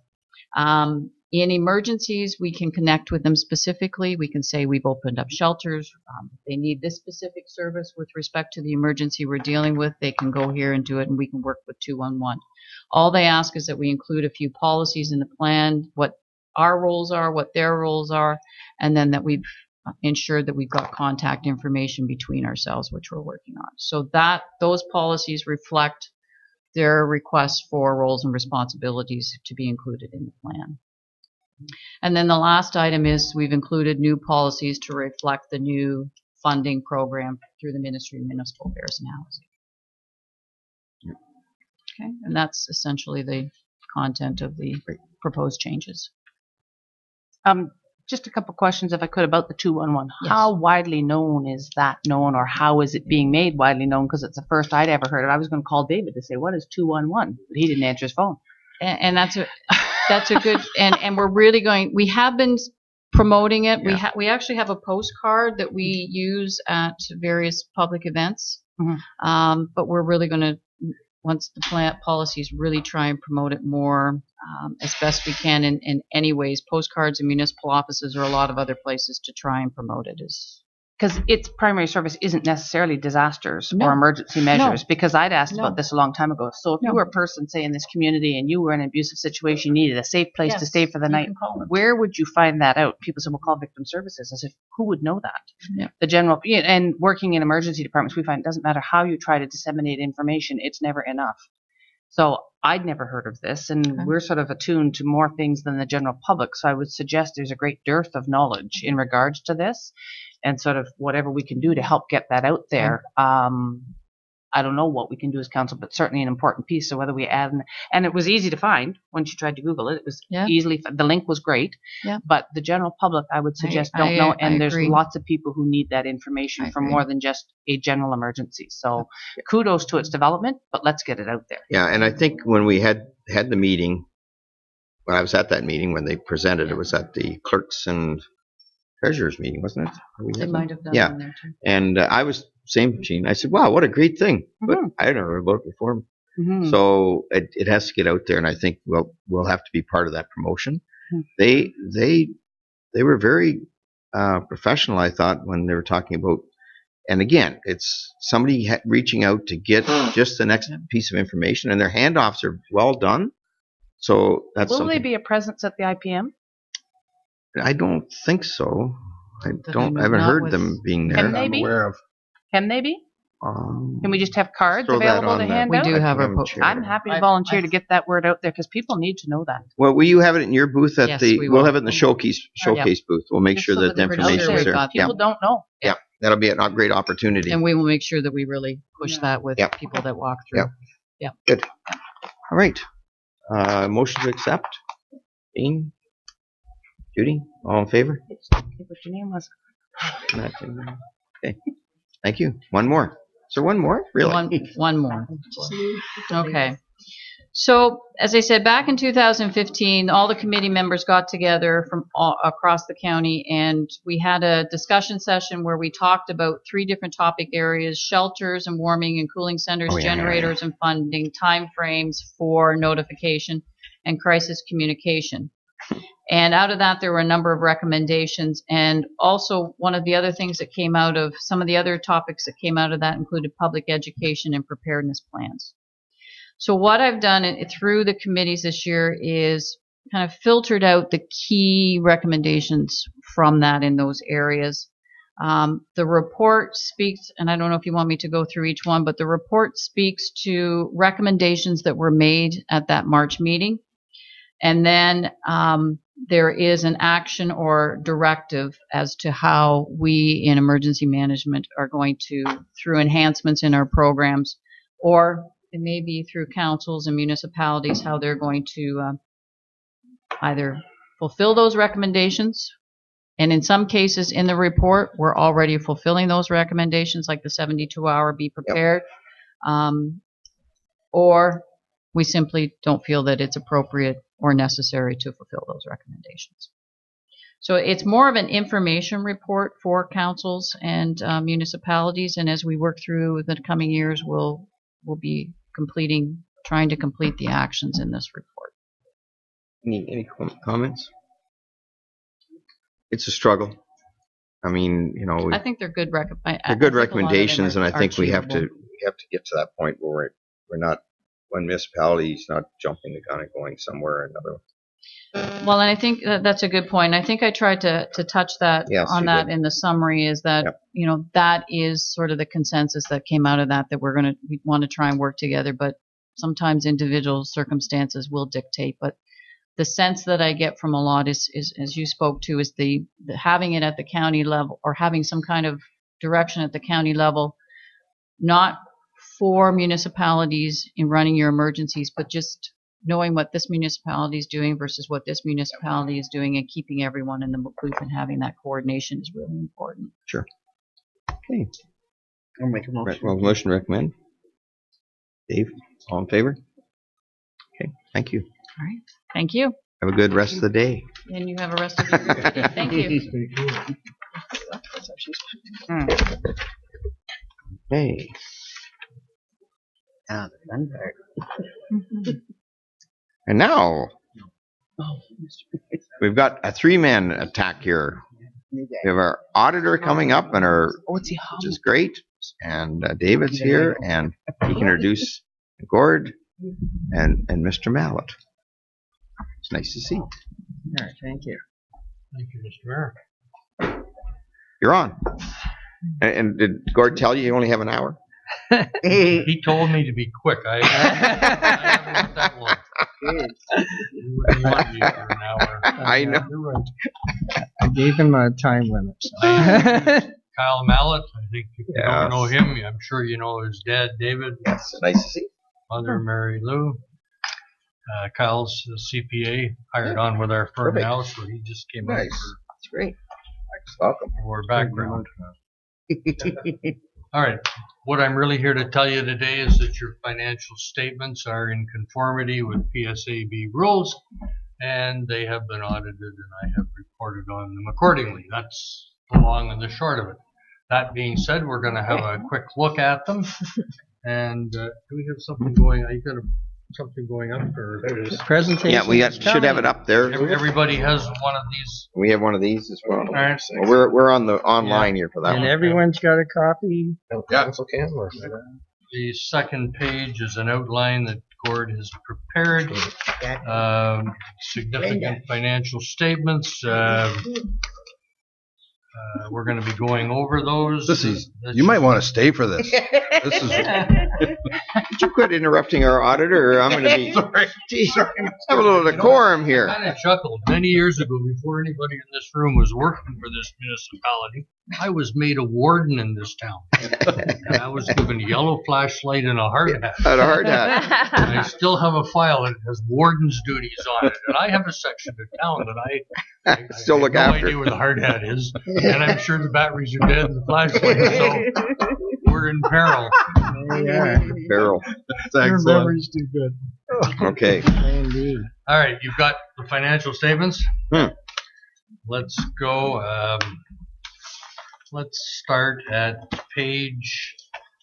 In emergencies, we can connect with them specifically. We can say we've opened up shelters. If they need this specific service with respect to the emergency we're dealing with, they can go here and do it, and we can work with 211. All they ask is that we include a few policies in the plan, what our roles are, what their roles are, and then that we've ensured that we've got contact information between ourselves, which we're working on. So those policies reflect their requests for roles and responsibilities to be included in the plan. And then the last item is we've included new policies to reflect the new funding program through the Ministry of Municipal Affairs and Housing. Okay, and that's essentially the content of the proposed changes. Just a couple questions, if I could, about the 211. Yes. How widely known is that known, or how is it being made widely known? Because it's the first I'd ever heard of. I was going to call David to say, what is 211? But he didn't answer his phone. And that's a good, and we're really going, we have been promoting it. Yeah. We actually have a postcard that we use at various public events. Mm-hmm. But we're really going to, once the plant policies, really try and promote it more as best we can in any ways. Postcards in municipal offices or a lot of other places to try and promote it. Because its primary service isn't necessarily disasters No. or emergency measures. No. Because I'd asked No. about this a long time ago. So if you No. were a person, say, in this community and you were in an abusive situation, you needed a safe place to Yes, stay for the you night, can call them. where would you find that out? People say, well, call victim services. I said, who would know that? Yeah. The general, and working in emergency departments, we find it doesn't matter how you try to disseminate information, it's never enough. So I'd never heard of this, and we're sort of attuned to more things than the general public. So I would suggest there's a great dearth of knowledge in regards to this, and sort of whatever we can do to help get that out there. I don't know what we can do as council, but certainly an important piece. So whether we add, and it was easy to find once you tried to Google it. It was easily, the link was great. Yeah. But the general public, I would suggest, don't know. And there's agree. lots of people who need that information for more than just a general emergency. So kudos to its development, but let's get it out there. Yeah, and I think when we had the meeting, when I was at that meeting, when they presented, it was at the clerks and treasurers meeting, wasn't it? They might have done yeah. it there too. And I was same Gene. I said, "Wow, what a great thing!" But I had never heard about it before. So it has to get out there, and I think we'll have to be part of that promotion. They were very professional, I thought, when they were talking about. And again, it's somebody reaching out to get just the next piece of information, and their handoffs are well done. So that's Will something. they be a presence at the IPM? I don't think so. I haven't not heard with- them being there. Can they I'm be? aware of. Can they be? Can we just have cards throw that available on to the- hand We out? do have our. Madam Chair. I'm happy to volunteer to get that word out there because people need to know that. Well, will you have it in your booth at Yes, the? we We'll will. have it in the showcase booth. We'll make Just sure so that that the the British information is Council there. got Yeah, People don't know. yeah, that'll be a great opportunity. And we will make sure that we really push that with people that walk through. Good. All right. Motion to accept. Dean, Judy, all in favor? What your name was? Okay. Thank you. One more. Is there one more? Really? One more. Okay. So, as I said, back in 2015, all the committee members got together from all across the county, and we had a discussion session where we talked about 3 different topic areas: shelters and warming and cooling centers, generators and funding, timeframes for notification, and crisis communication. And out of that, there were a number of recommendations. And also, one of the other things that came out of some of the other topics that came out of that included public education and preparedness plans. So what I've done through the committees this year is kind of filtered out the key recommendations from that in those areas. The report speaks, and I don't know if you want me to go through each one, but the report speaks to recommendations that were made at that March meeting. And then there is an action or directive as to how we in emergency management are going to, through enhancements in our programs, or it may be through councils and municipalities, how they're going to either fulfill those recommendations. And in some cases in the report, we're already fulfilling those recommendations, like the 72-hour be prepared. Or we simply don't feel that it's appropriate or necessary to fulfill those recommendations. So it's more of an information report for councils and municipalities. And as we work through the coming years, we'll be trying to complete the actions in this report. Any comments? It's a struggle. I mean, I think they're good they're good recommendations, and I think we have to get to that point where we're not, one municipality is not jumping the gun and going somewhere or another. Well, and I think that's a good point. I think I tried to touch that on that in the summary, is that, that is sort of the consensus that came out of that we want to try and work together, but sometimes individual circumstances will dictate. But the sense that I get from a lot is as you spoke to, is the having it at the county level, or having some kind of direction at the county level, not for municipalities in running your emergencies, but just knowing what this municipality is doing versus what this municipality is doing, and keeping everyone in the loop and having that coordination is really important. Sure. Okay. I'll make a motion. Well, motion to recommend. Dave, all in favor? Okay, thank you. All right. Thank you. Have a good rest of the day. And you have a rest of your day. Thank you. Okay. Ah, the fun part. And now we've got a 3-man attack here. We have our auditor coming up, which is great. And David's here, and he can introduce Gord and Mr. Mallet. It's nice to see you. All right, thank you. Thank you, Mr. Mayor. You're on. And did Gord tell you only have an hour? He told me to be quick. I haven't got that long. He wouldn't want me for an hour. I know. You're right. I gave him a time limit. So. Kyle Mallet, I think if you don't Yes. know him, I'm sure you know his dad, David. Yes, nice to see. Mother, Mary Lou. Kyle's a CPA, hired on with our firm Perfect. now, so he just came Nice. out That's great. Welcome. for our background. All right. What I'm really here to tell you today is that your financial statements are in conformity with PSAB rules, and they have been audited, and I have reported on them accordingly. That's the long and the short of it. That being said, we're going to have a quick look at them. And do we have something going? You got something going up, or there it is. Presentation. Yeah, we should have it up there. Everybody has one of these. We have one of these as well. All right. Well, we're on the online here for that And one. everyone's got a copy. Yeah. The second page is an outline that Gord has prepared. Significant financial statements. We're going to be going over those. This is. You might want to stay for this. This is. Could you quit interrupting our auditor, or I'm going to be. Sorry. Have a little decorum here. I kind of chuckled. Many years ago, before anybody in this room was working for this municipality, I was made a warden in this town. And I was given a yellow flashlight and a hard hat. Had a hard hat. And I still have a file that has warden's duties on it. And I have a section of town that I Still look have no after. idea where the hard hat is. And I'm sure the batteries are dead and the flashlight. So we're in peril. Yeah. Barrel. Your memory's too good. Okay. Indeed. All right, you've got the financial statements. Let's go. Let's start at page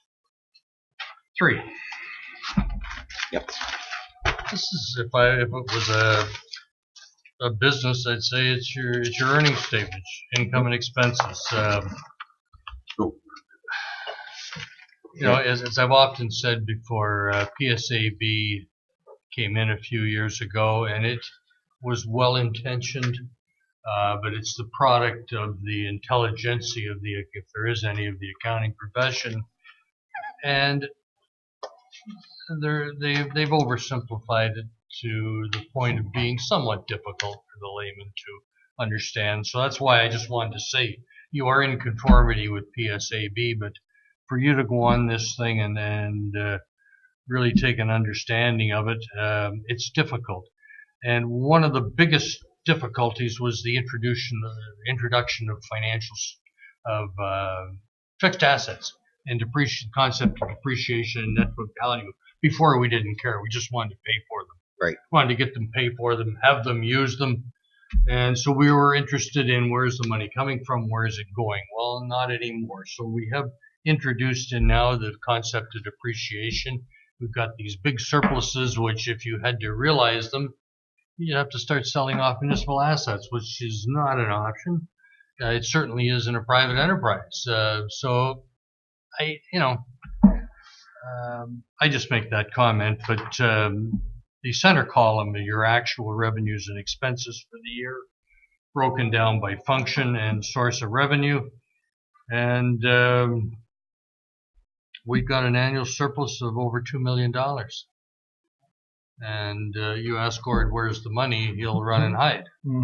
3. Yep. This is if it was a business, I'd say it's your earnings statements, income and expenses. You know, as I've often said before, PSAB came in a few years ago, and it was well intentioned, but it's the product of the intelligentsia of if there is any, of the accounting profession, and they've oversimplified it to the point of being somewhat difficult for the layman to understand. So that's why I just wanted to say you are in conformity with PSAB, but for you to go on this thing and really take an understanding of it, it's difficult. And one of the biggest difficulties was the introduction of fixed assets and concept of depreciation and net book value. Before, we didn't care. We just wanted to pay for them. Right. Wanted to get them, pay for them, have them, use them. And so we were interested in where's the money coming from, where is it going? Well, not anymore. So we have introduced in now the concept of depreciation. We've got these big surpluses, which if you had to realize them, you have to start selling off municipal assets, which is not an option. It certainly is in a private enterprise. So I just make that comment, but the center column are your actual revenues and expenses for the year, broken down by function and source of revenue. And we've got an annual surplus of over $2 million. And you ask Gord, where's the money? He'll run and hide.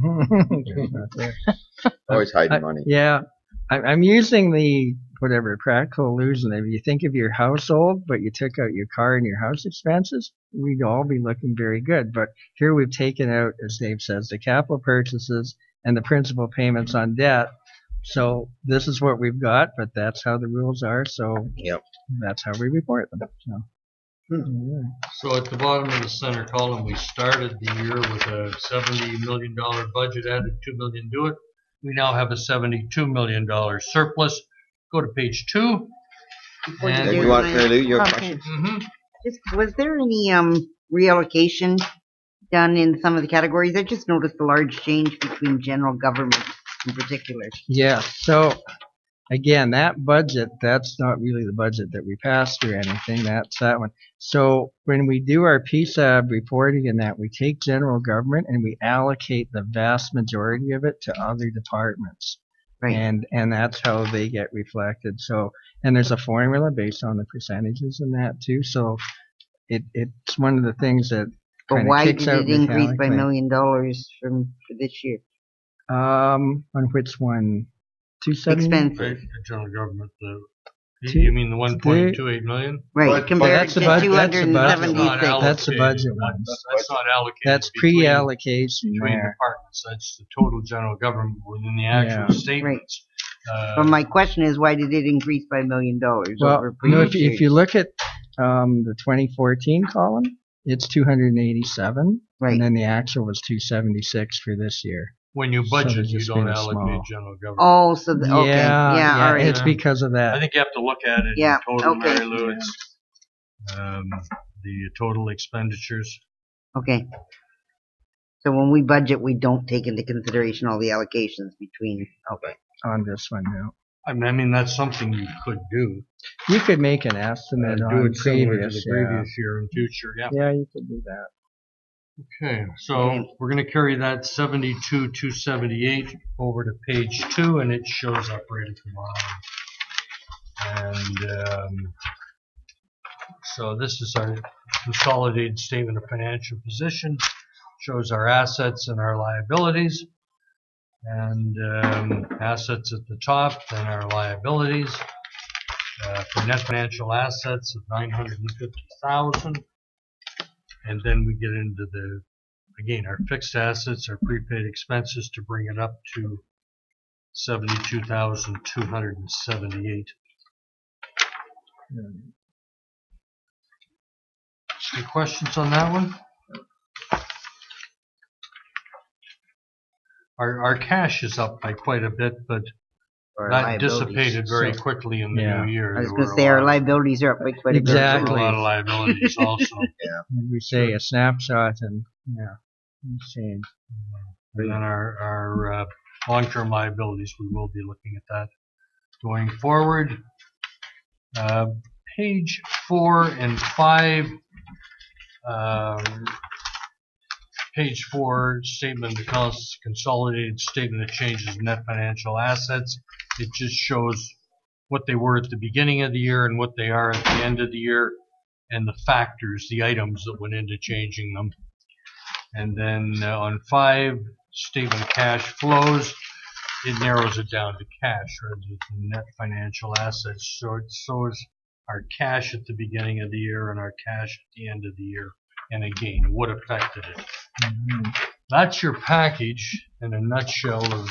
Always hiding money. Yeah. I'm using the whatever practical illusion. If you think of your household, but you took out your car and your house expenses, we'd all be looking very good. But here we've taken out, as Dave says, the capital purchases and the principal payments on debt. So this is what we've got, but that's how the rules are. So yep, that's how we report them. So. So at the bottom of the center column, we started the year with a $70 million budget, added $2 million to it. We now have a $72 million surplus. Go to page 2. And you want to do your question? Was there any reallocation done in some of the categories? I just noticed a large change between general government in particular. Yeah. So again, that budget, that's not really the budget that we passed or anything. That's that one. So when we do our PSAB reporting in that, we take general government and we allocate the vast majority of it to other departments. Right. And that's how they get reflected. So, and there's a formula based on the percentages in that too. So it's one of the things that But kind of why kicks did out it increase by $1 mechanically. million for this year? On which one? 270? Expenses. Right, the general government, Two- you mean the 1.28 million? Right, compared that's to the budget. That's the budget. 276. That's the budget That- ones. That's not allocated. That's between- pre-allocation Between there. departments, that's the total general government within the actual Yeah. statements. But my question is, why did it increase by $1 million Well, over no, previous if years? you look at the 2014 column, it's 287, Right. and then the actual was 276 for this year. When you So budget, there's you just don't been a allocate small- general government. Oh, so okay, yeah, all right. it's because of I that. think you have to look at it Yeah, in total, okay. Mary Lou. It's, the total expenditures. Okay. So when we budget, we don't take into consideration all the allocations between. Okay. On this one now. I mean, that's something you could do. You could make an estimate Do on it similar to previous, the previous year and future, yeah. Yeah, you could do that. Okay, so we're going to carry that 72,278 over to page 2, and it shows up right at the bottom. And so this is our consolidated statement of financial position. Shows our assets and our liabilities. And assets at the top, then our liabilities. For net financial assets of 950,000. And then we get into again, our fixed assets, our prepaid expenses to bring it up to 72,278. Any questions on that one? Our cash is up by quite a bit, but Our that liabilities. dissipated very quickly in the new year. I was There going were to a say our lot- liabilities are up by quite a bit. Exactly. a lot of liabilities also. We say a snapshot and, yeah, insane. And then our long-term liabilities, we will be looking at that going forward. Page 4 and 5. Page 4, statement of consolidated statement of changes in net financial assets. It just shows what they were at the beginning of the year and what they are at the end of the year, and the factors, the items that went into changing them. And then on 5, statement of cash flows, it narrows it down to cash rather than net financial assets. So it shows our cash at the beginning of the year and our cash at the end of the year, and again, what affected it. That's your package in a nutshell of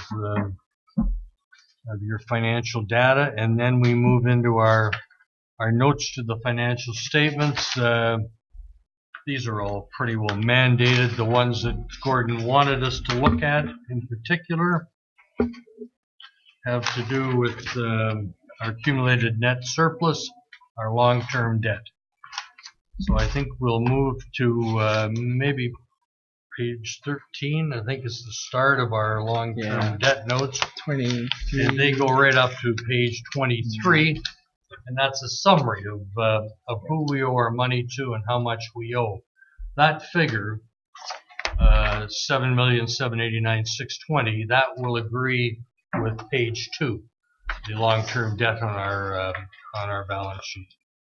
your financial data, and then we move into our notes to the financial statements. These are all pretty well mandated. The ones that Gordon wanted us to look at in particular have to do with our accumulated net surplus, our long-term debt. So I think we'll move to maybe page 13. I think it's the start of our long-term debt notes. 23. And they go right up to page 23. And that's a summary of who we owe our money to and how much we owe. That figure, $7,789,620, that will agree with page 2, the long-term debt on our balance sheet.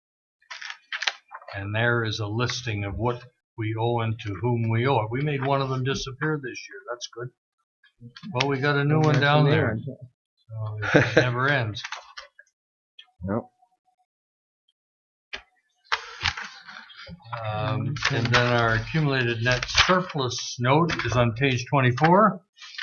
And there is a listing of what we owe and to whom we owe it. We made one of them disappear this year. That's good. Well, we got a new one down there. So it never ends. Nope. And then our accumulated net surplus note is on page 24.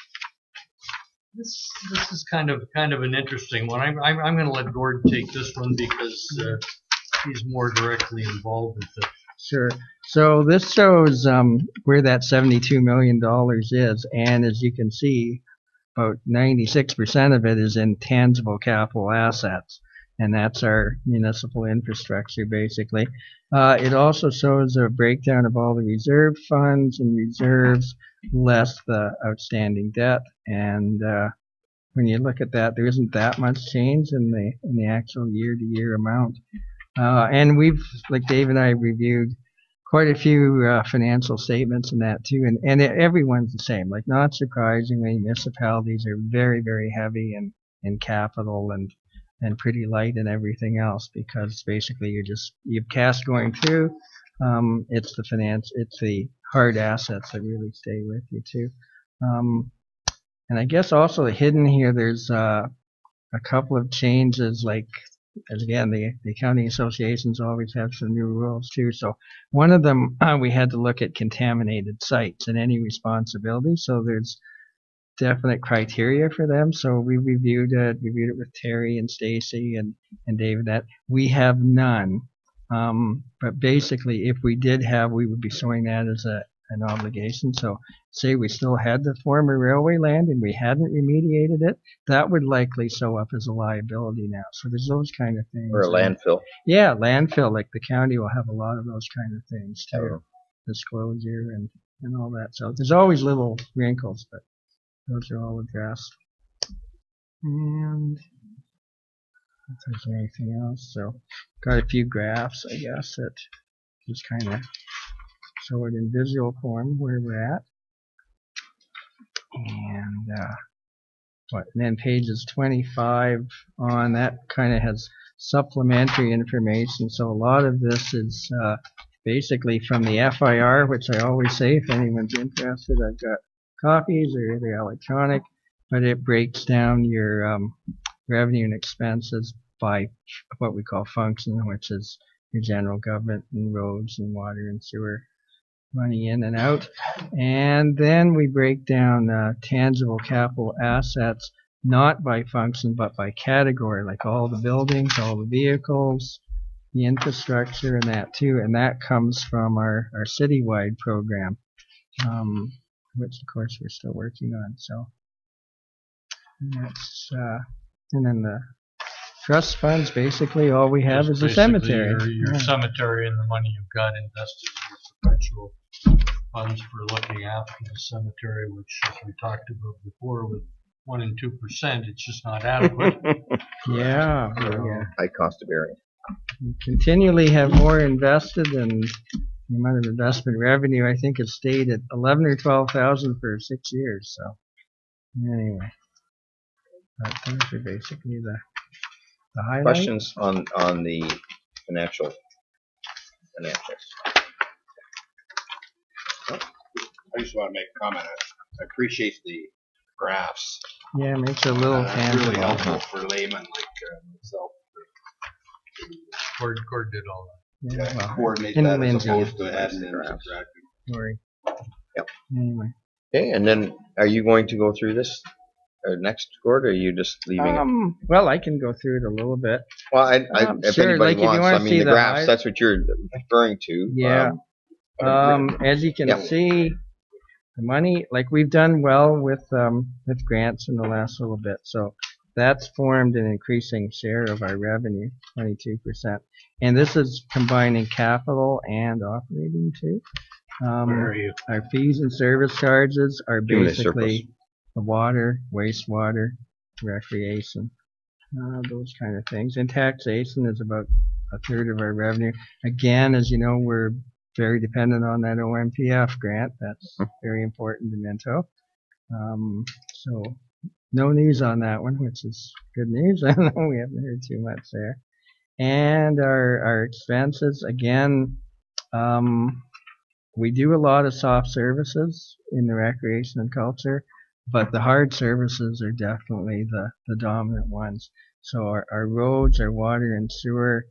This is kind of an interesting one. I'm going to let Gordon take this one because he's more directly involved with it. Sure. So this shows where that $72 million is, and as you can see, about 96% of it is in tangible capital assets, and that's our municipal infrastructure, basically. It also shows a breakdown of all the reserve funds and reserves, less the outstanding debt. And when you look at that, there isn't that much change in the actual year-to-year amount. And we've, like Dave and I, reviewed quite a few financial statements and that too, and everyone's the same. Like, not surprisingly, municipalities are very, very heavy in capital and pretty light in everything else, because basically you have cash going through. It's the hard assets that really stay with you too. And I guess also hidden here, there's a couple of changes, like, as again, the accounting associations always have some new rules too. So one of them, we had to look at contaminated sites and any responsibility. So there's definite criteria for them. So we reviewed it with Terry and Stacy and David. That we have none. But basically, if we did have, we would be showing that as an obligation. So say we still had the former railway land and we hadn't remediated it, that would likely show up as a liability now. So there's those kind of things. Or a landfill. Yeah, landfill. Like the county will have a lot of those kind of things too. Disclosure and all that. So there's always little wrinkles, but those are all addressed. And if there's anything else, so got a few graphs, I guess, that just kind of show it in visual form where we're at. And and then pages 25 on, that kind of has supplementary information. So a lot of this is basically from the FIR, which I always say if anyone's interested, I've got copies, or they're electronic, but it breaks down your revenue and expenses by what we call function, which is your general government and roads and water and sewer money in and out. And then we break down tangible capital assets, not by function, but by category, like all the buildings, all the vehicles, the infrastructure, and that too. And that comes from our citywide program, which of course we're still working on. So that's, and then the trust funds, basically all we have is a cemetery. Your cemetery and the money you've got invested in your perpetual funds for looking after the cemetery, which, as we talked about before, with 1% and 2%, it's just not adequate. Yeah. High cost of burying. We continually have more invested, and the amount of investment revenue, I think, has stayed at 11 or 12,000 for 6 years. So anyway, those are basically the highlights. Questions on the financials? I just want to make a comment. I appreciate the graphs. Yeah, it makes it a little tangible. Really helpful for laymen like myself. Cord did all that. Yeah, well, coordinate and that as Lindsay opposed is to adding in subtracting. Sorry. Yep. Anyway. Okay, and then are you going to go through this next, Gord, or are you just leaving it? Well, I can go through it a little bit. Well, if sure, anybody like if you wants, wanna I mean, see the the graphs, that's what you're referring to. Yeah. As you can see, the money, like we've done well with grants in the last little bit. So that's formed an increasing share of our revenue, 22%. And this is combining capital and operating too. Where are you? Our fees and service charges are basically the water, wastewater, recreation, those kind of things. And taxation is about a third of our revenue. Again, as you know, we're very dependent on that OMPF grant. That's very important to Minto. So no news on that one, which is good news. I know we haven't heard too much there. And our expenses, again, we do a lot of soft services in the recreation and culture, but the hard services are definitely the dominant ones. So our roads, our water and sewer,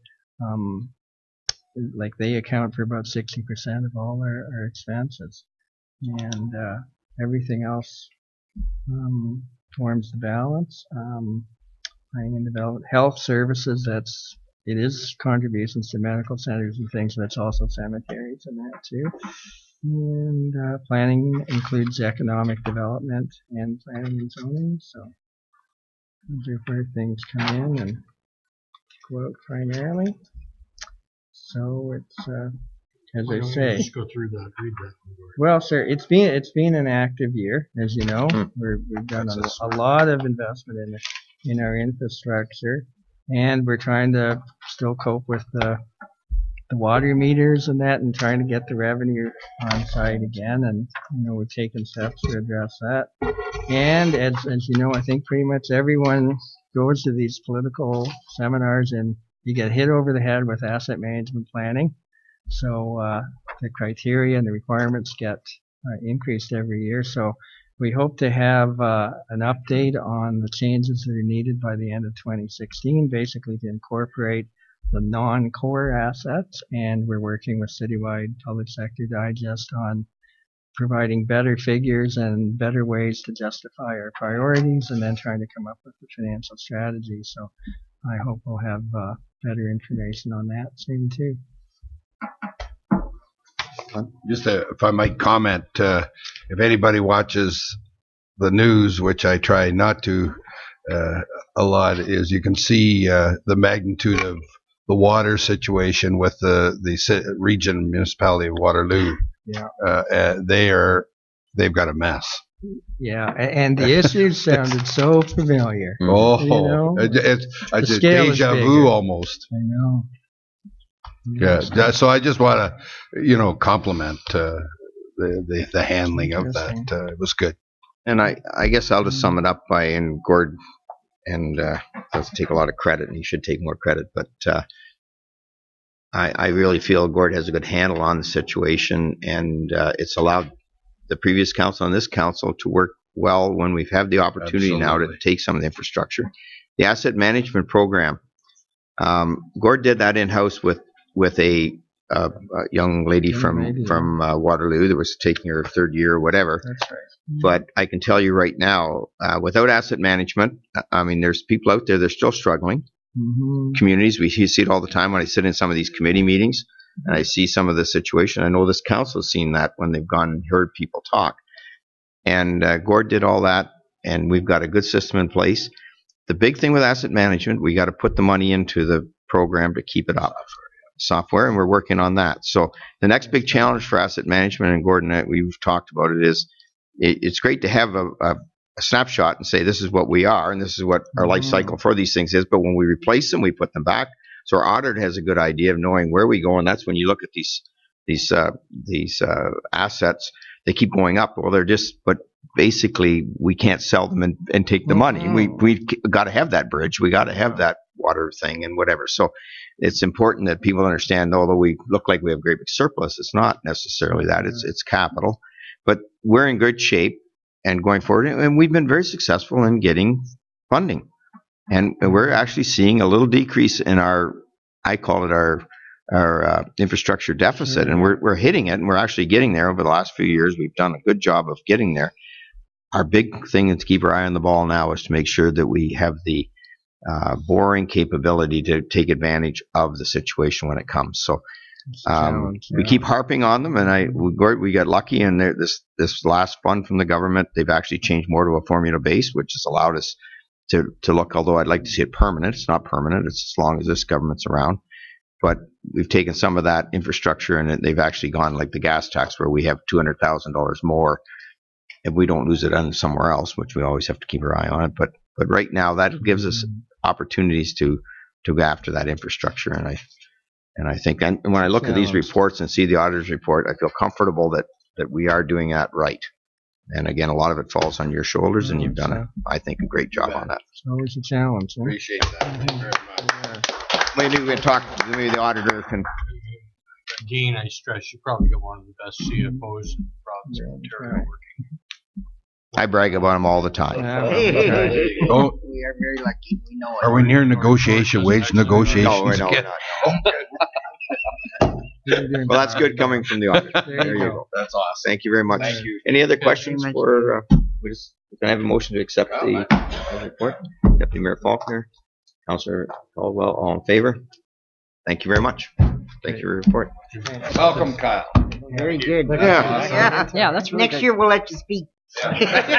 like they account for about 60% of all our expenses. And everything else forms the balance. Planning and development, health services, it is contributions to medical centers and things, but it's also cemeteries and that too. And planning includes economic development and planning and zoning. So those are where things come in and go out primarily. So it's as I say. Just go through that. Read that. Well, sir, it's been an active year, as you know. We've done a lot of investment in our infrastructure, and we're trying to still cope with the water meters and that, and trying to get the revenue on site again. And we've taken steps to address that. And as you know, I think pretty much everyone goes to these political seminars and you get hit over the head with asset management planning. So the criteria and the requirements get increased every year. So we hope to have an update on the changes that are needed by the end of 2016, basically to incorporate the non-core assets. And we're working with Citywide Public Sector Digest on providing better figures and better ways to justify our priorities, and then trying to come up with the financial strategy. So I hope we'll have better information on that soon too. Just if I might comment, if anybody watches the news, which I try not to a lot, is you can see the magnitude of the water situation with the region municipality of Waterloo. Yeah. They've got a mess. Yeah, and the issues sounded so familiar. Oh, you know? it's just scale is deja vu bigger. almost. I know. Yeah, so I just want to, compliment the handling of that. It was good. And I guess I'll just sum it up by, and Gord, and doesn't take a lot of credit, and he should take more credit, but I really feel Gord has a good handle on the situation, and it's allowed the previous council and this council to work well when we've had the opportunity now to take some of the infrastructure. The asset management program, Gord did that in-house with a young lady from Waterloo that was taking her third year or whatever. That's right. But I can tell you right now, without asset management, I mean, there's people out there that are still struggling. Mm-hmm. Communities, we see it all the time when I sit in some of these committee meetings and I see some of the situation. I know this council has seen that when they've gone and heard people talk. And Gord did all that, and we've got a good system in place. The big thing with asset management, we got to put the money into the program to keep it up. Software, and we're working on that. So the next big challenge for asset management, and Gordon, we've talked about it, is it's great to have a snapshot and say this is what we are and this is what our life cycle for these things is, but when we replace them, we put them back. So our auditor has a good idea of knowing where we go, and that's when you look at these assets, they keep going up. Well, they're just, but basically we can't sell them and take the money. We got to have that bridge, we got to have that water thing and whatever. So it's important that people understand, although we look like we have great big surplus, it's not necessarily that. It's capital, but we're in good shape and going forward, and we've been very successful in getting funding, and we're actually seeing a little decrease in our, I call it our infrastructure deficit, and we're hitting it, and we're actually getting there. Over the last few years, we've done a good job of getting there. Our big thing is to keep our eye on the ball now is to make sure that we have the borrowing capability to take advantage of the situation when it comes. So we keep harping on them, and we got lucky, and this last fund from the government, they've actually changed more to a formula base, which has allowed us to look, although I'd like to see it permanent. It's not permanent. It's as long as this government's around. But we've taken some of that infrastructure, and they've actually gone like the gas tax, where we have $200,000 more if we don't lose it on somewhere else, which we always have to keep our eye on it. But right now, that gives us opportunities to go after that infrastructure, and I think, and when I look at these reports and see the auditor's report, I feel comfortable that we are doing that right. And again, a lot of it falls on your shoulders, and you've done, I think, a great job on that. It's always a challenge. Huh? Appreciate that. Thank you very much. Maybe we can talk. Maybe the auditor can. Again, I stress you probably got one of the best CFOs in the province of Ontario working. I brag about him all the time. Oh, We are very lucky. We know it. are we near negotiation, wage negotiations? No, we're not. Well, that's good coming from the auditor. There you go. That's awesome. Thank you very much. Thank you. Any other questions for? Can I have a motion to accept the report? Deputy Mayor Faulkner, Councillor Caldwell, all in favor? Thank you very much. Thank you for your report. Welcome, Kyle. Very good. Yeah. Yeah, that's really Next good. year we'll let you speak. I'll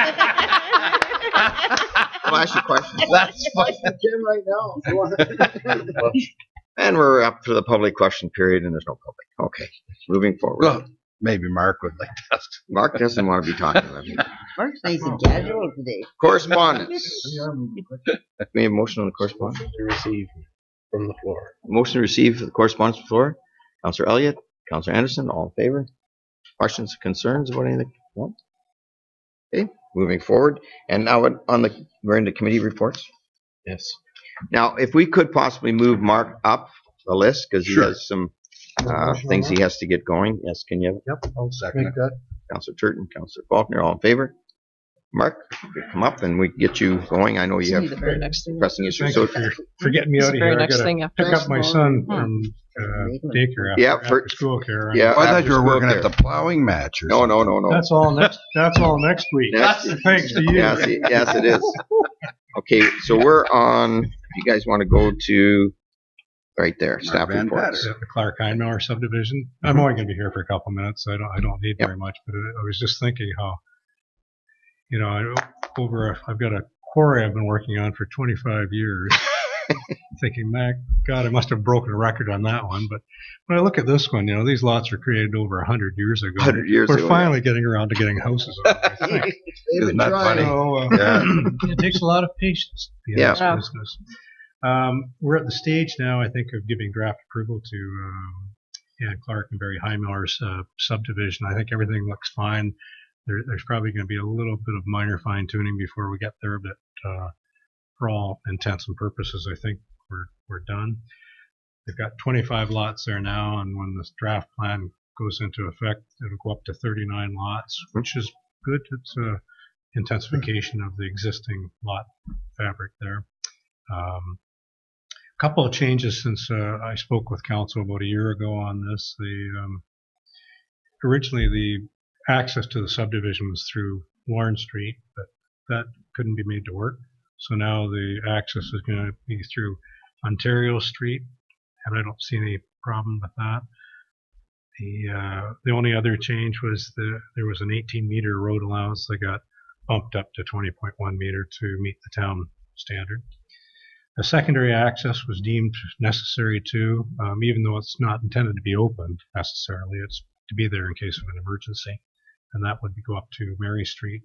ask you questions. That's fine. right now. And we're up to the public question period, and there's no public. Okay, moving forward. Well, maybe Mark would like to ask. Mark doesn't want to be talking about me. Mark's nice and casual today. Correspondence. We have a motion on the correspondence. To receive from the floor. Motion to receive the correspondence from the floor. Councillor Elliott, Councillor Anderson, all in favor? Questions, concerns about anything? No? Okay, moving forward. And now we're into committee reports. Yes. Now, if we could possibly move Mark up the list, because he has some things he has to get going. Yes, can you? Yep, I'll Second make that. Councillor Turton, Councillor Faulkner, all in favor? Mark, you come up and we can get you going. I know you have pressing issues. Thank you for getting me out of here. I got to pick up my son from daycare after school care. Yeah, I thought you were working at the plowing match. Or No. That's all next week. Thanks to you. Yes, it is. Okay, so we're on. You guys want to go to right there? Staff reports. The Clark Heinmauer subdivision. I'm only going to be here for a couple minutes. So I don't need very much. But I was just thinking how, I've got a quarry I've been working on for 25 years. Thinking, God, I must have broken a record on that one. But when I look at this one, these lots were created over 100 years ago. 100 years ago. We're finally getting around to getting houses on it, I think. Isn't that funny? It takes a lot of patience to be in this business. We're at the stage now, I think, of giving draft approval to Clark and Barry Heinmauer's subdivision. I think everything looks fine. There's probably going to be a little bit of minor fine tuning before we get there, but for all intents and purposes, I think we're done. They've got 25 lots there now, and when this draft plan goes into effect, it'll go up to 39 lots, which is good. It's a intensification of the existing lot fabric there. A couple of changes since I spoke with council about a year ago on this. Originally the access to the subdivision was through Warren Street, but that couldn't be made to work. So now the access is going to be through Ontario Street, and I don't see any problem with that. The only other change was there was an 18-meter road allowance that got bumped up to 20.1 meter to meet the town standard. A secondary access was deemed necessary too, even though it's not intended to be open necessarily. It's to be there in case of an emergency, and that would go up to Mary Street.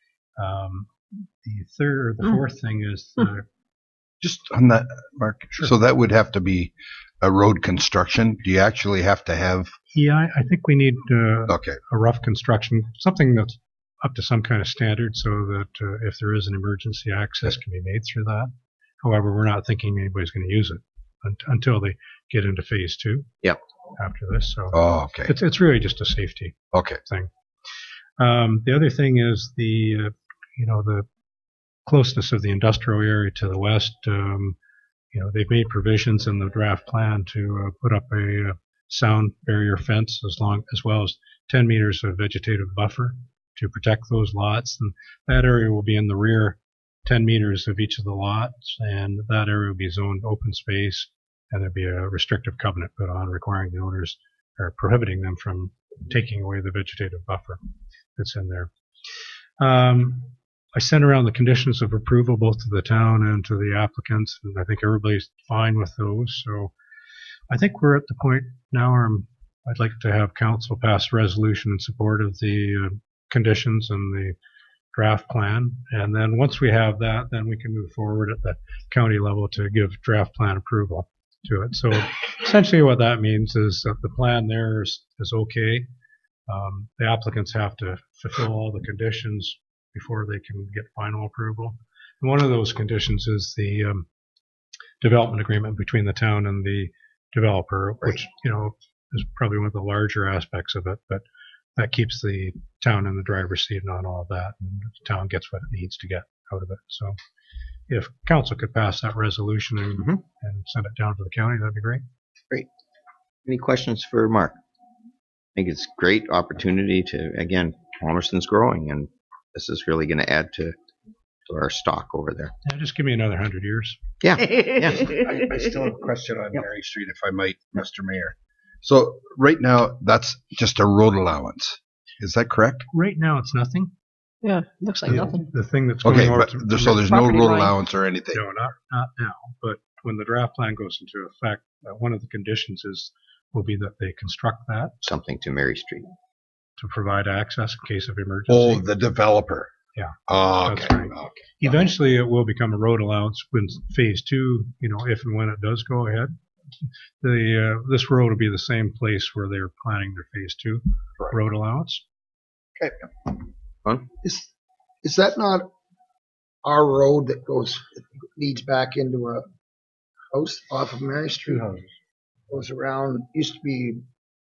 The fourth thing is just on that, Mark. Sure. So that would have to be a road construction. Do you actually have to have? Yeah, I think we need a rough construction, something that's up to some kind of standard, so that if there is an emergency, access can be made through that. However, we're not thinking anybody's going to use it until they get into phase 2. Yep. After this, so okay. It's really just a safety thing. The other thing is the closeness of the industrial area to the west. They've made provisions in the draft plan to put up a sound barrier fence as well as 10 meters of vegetative buffer to protect those lots, and that area will be in the rear 10 meters of each of the lots, and that area will be zoned open space, and there'll be a restrictive covenant put on requiring the owners or prohibiting them from taking away the vegetative buffer that's in there. I sent around the conditions of approval both to the town and to the applicants, and I think everybody's fine with those. So I think we're at the point now where I'd like to have council pass a resolution in support of the conditions and the draft plan, and then once we have that, then we can move forward at the county level to give draft plan approval to it. So essentially what that means is that the plan there is okay. The applicants have to fulfill all the conditions before they can get final approval. And one of those conditions is the development agreement between the town and the developer, which is probably one of the larger aspects of it, but that keeps the town in the driver's seat on all of that, and the town gets what it needs to get out of it. So if council could pass that resolution and send it down to the county, that'd be great. Great. Any questions for Mark? I think it's a great opportunity to, again, Palmerston's growing, and this is really going to add to our stock over there. Yeah, just give me another 100 years. Yeah. I still have a question on Mary Street, if I might, Mr. Mayor. So right now, that's just a road allowance. Is that correct? Right now, it's nothing. Yeah, looks like nothing. The thing that's going on. So there's no road allowance or anything? No, not now. But when the draft plan goes into effect, one of the conditions will be that they construct that. Something to Mary Street. To provide access in case of emergency. Oh, the developer. Yeah. Oh, okay. That's right. Okay. Eventually, it will become a road allowance when phase 2, if and when it does go ahead. This road will be the same place where they're planning their phase 2 road allowance. Okay. Is that not our road that goes leads back into a house off of Mary Street. Goes around, used to be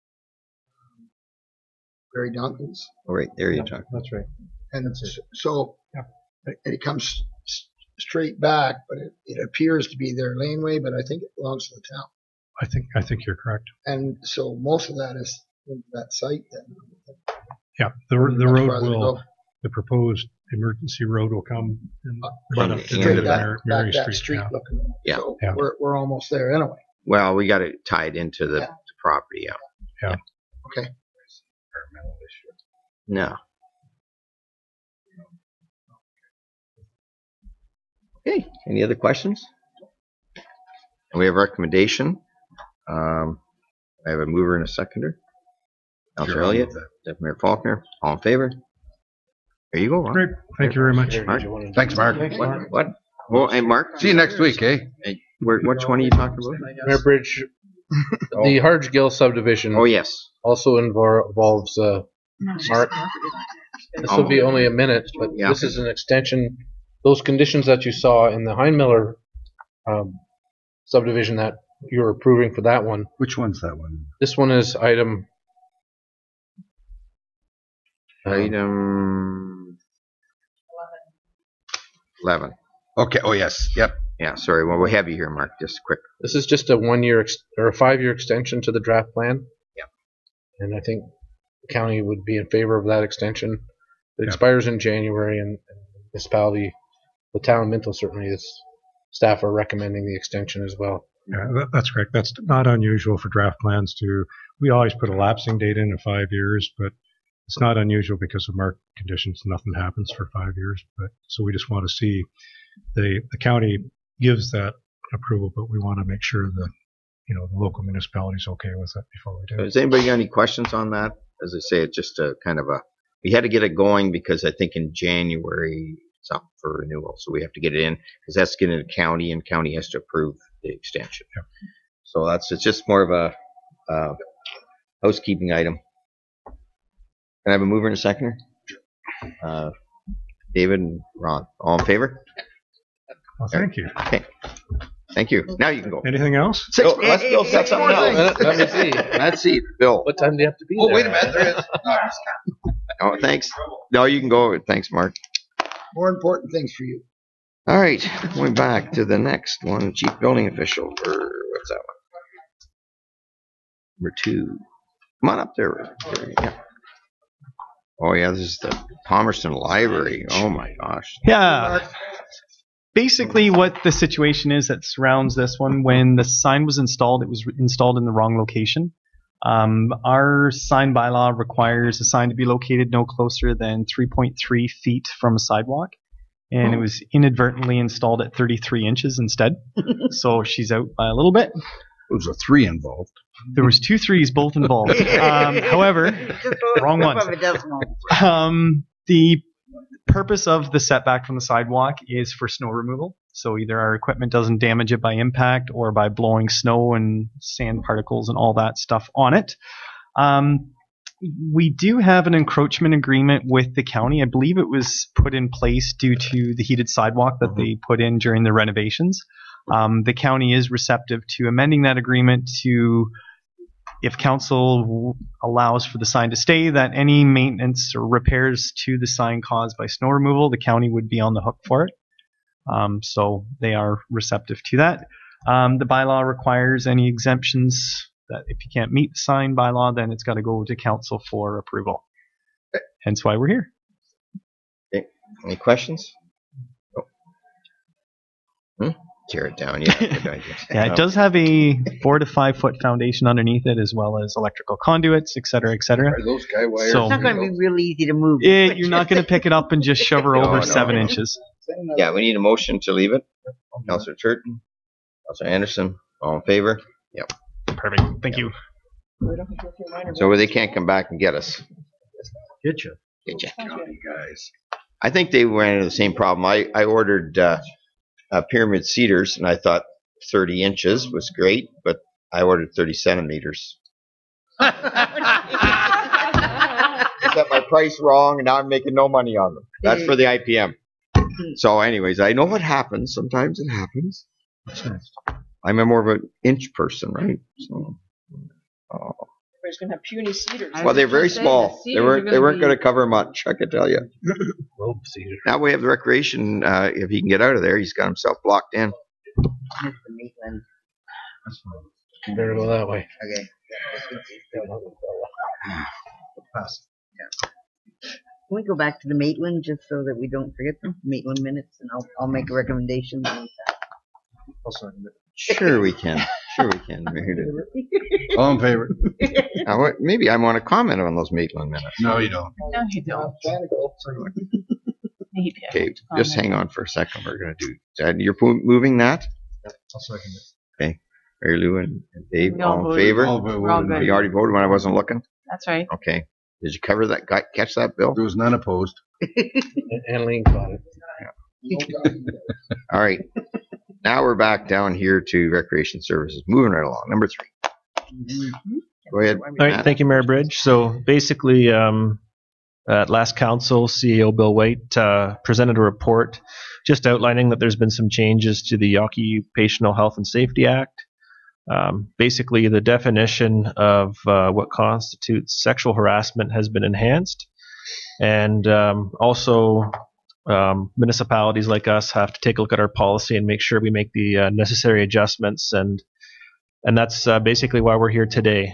Barry Duncan's. Oh, right there you talk. That's right. And so it comes straight back, but it appears to be their laneway, but I think it belongs to the town. I think you're correct. And so most of that is into that site then. Yeah, the Much road farther to will, go. the proposed emergency road will come and From run up the to end the of end that- of Mary that Street. Yeah. looking. Yeah. So Yeah. we're almost there anyway. Well, we got to tie it into the property. Yeah. Yeah. Okay. No. Okay. Any other questions? We have a recommendation. I have a mover and a seconder. Councillor Elliott, Deputy Mayor Faulkner, all in favor? There you go, Ron. Great. Thank you very much. Mark? Thanks, Mark. What? Well, hey, Mark. See you next week, eh? Hey, which one are you talking about? Mayor Bridge, the Hardsgill subdivision. Oh, yes. Also involves Mark. This will be only a minute, but Yeah. this is an extension. Those conditions that you saw in the Heinmiller subdivision that you're approving for that one. Which one's that one? This one is item. Item 11. Okay. Oh, yes. Yep. Yeah, sorry. Well, we have you here, Mark. Just quick. This is just a 1 year or a 5 year extension to the draft plan. Yeah. And I think the county would be in favor of that extension. It expires in January, and the municipality, the town of Minto, certainly its staff are recommending the extension as well. Yeah, that's correct. That's not unusual for draft plans to. We always put a lapsing date in of 5 years, but it's not unusual because of market conditions. Nothing happens for 5 years, but so we just want to see the county gives that approval, but we want to make sure that the local municipality is okay with it before we do it. Has anybody got any questions on that? As I say, it's just a kind of a. We had to get it going because I think in January it's up for renewal, so we have to get it in because that's getting to the county, and county has to approve the extension. Yep. So it's just more of a housekeeping item. Can I have a mover and a seconder? David and Ron, all in favor? Well, thank you. Okay. Thank you. Now you can go. Anything else? Let's Bill set something else. Let me see. Let's see, Bill. What time do you have to be Oh, there? wait a minute. There is. Oh, thanks. No, you can go. Thanks, Mark. More important things for you. All right, going back to the next one, chief building official. What's that one? Number 2. Come on up there. Yeah. Oh yeah, this is the Palmerston Library. Oh my gosh. Yeah. Basically, what the situation is that surrounds this one, when the sign was installed, it was installed in the wrong location. Our sign bylaw requires a sign to be located no closer than 3.3 feet from a sidewalk. And it was inadvertently installed at 33 inches instead. So she's out by a little bit. There was a 3 involved. There was 2 3s both involved. However, wrong one. The purpose of the setback from the sidewalk is for snow removal. So either our equipment doesn't damage it by impact or by blowing snow and sand particles and all that stuff on it. We do have an encroachment agreement with the county. I believe it was put in place due to the heated sidewalk that they put in during the renovations. The county is receptive to amending that agreement to, if council allows for the sign to stay, that any maintenance or repairs to the sign caused by snow removal, the county would be on the hook for it. So they are receptive to that. The bylaw requires any exemptions that if you can't meet the sign bylaw, then it's got to go to council for approval. Hence why we're here. Okay. Any questions? Tear it down. Yeah. Good idea. Yeah, it does have a 4 to 5 foot foundation underneath it, as well as electrical conduits, et cetera, et cetera. Are those guy wires? So- It's not going to be real easy to move. You're not going to pick it up and just shove her over No. 7 inches. Yeah, we need a motion to leave it. Councillor Turton, Councillor Anderson, all in favor? Yep. Perfect. Thank you. So they can't come back and get us. Get you. Get you. Guys. I think they ran into the same problem. I ordered pyramid cedars, and I thought 30 inches was great, but I ordered 30 centimeters. Set my price wrong, and now I'm making no money on them. That's for the IPM. So anyways, I know what happens. Sometimes it happens. What's next? I'm a more of an inch person, right? So, Everybody's gonna have puny cedars. well, they're very small. They weren't going to cover much, I can tell you. Now we have the recreation. If he can get out of there, he's got himself blocked in. Mr. Maitland. Better go that way. Okay. Pass. Can we go back to the Maitland just so that we don't forget them? Maitland minutes, and I'll make a recommendation. Sure we can. Sure we can. All in favor? Now, maybe I want to comment on those Maitland minutes. No, you don't. No, you don't. Okay, just hang on for a second. We're going to do that. You're moving that? I'll second it. Okay. Mary Lou and Dave, We all all in voted. favor? We're all good. You already voted when I wasn't looking? That's right. Okay. Did you cover that? Catch that, Bill? There was none opposed. Annalene caught it. All right. Now we're back down here to Recreation Services. Moving right along. Number 3. Go ahead. All right. Thank you, Mayor Bridge. So basically, at last council, CEO Bill Waite presented a report just outlining that there's been some changes to the Occupational Health and Safety Act. Basically, the definition of what constitutes sexual harassment has been enhanced, and also municipalities like us have to take a look at our policy and make sure we make the necessary adjustments, and that's basically why we're here today.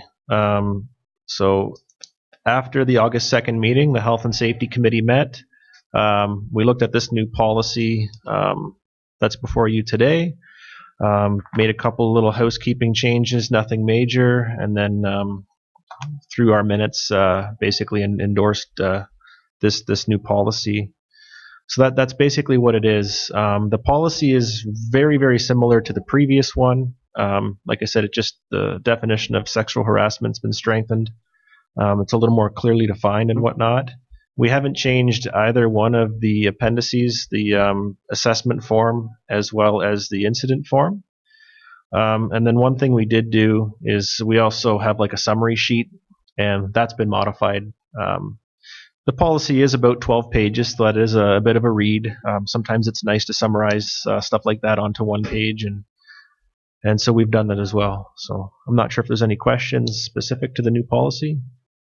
So after the August 2nd meeting, the Health and Safety Committee met. We looked at this new policy that's before you today. Made a couple little housekeeping changes, nothing major, and then through our minutes, basically endorsed this new policy. So that's basically what it is. The policy is very, very similar to the previous one. Like I said, the definition of sexual harassment's been strengthened. It's a little more clearly defined and whatnot. We haven't changed either one of the appendices, the assessment form as well as the incident form. And then one thing we did do is we also have like a summary sheet, and that's been modified. The policy is about 12 pages, so that is a bit of a read. Sometimes it's nice to summarize stuff like that onto one page, and so we've done that as well. So I'm not sure if there's any questions specific to the new policy.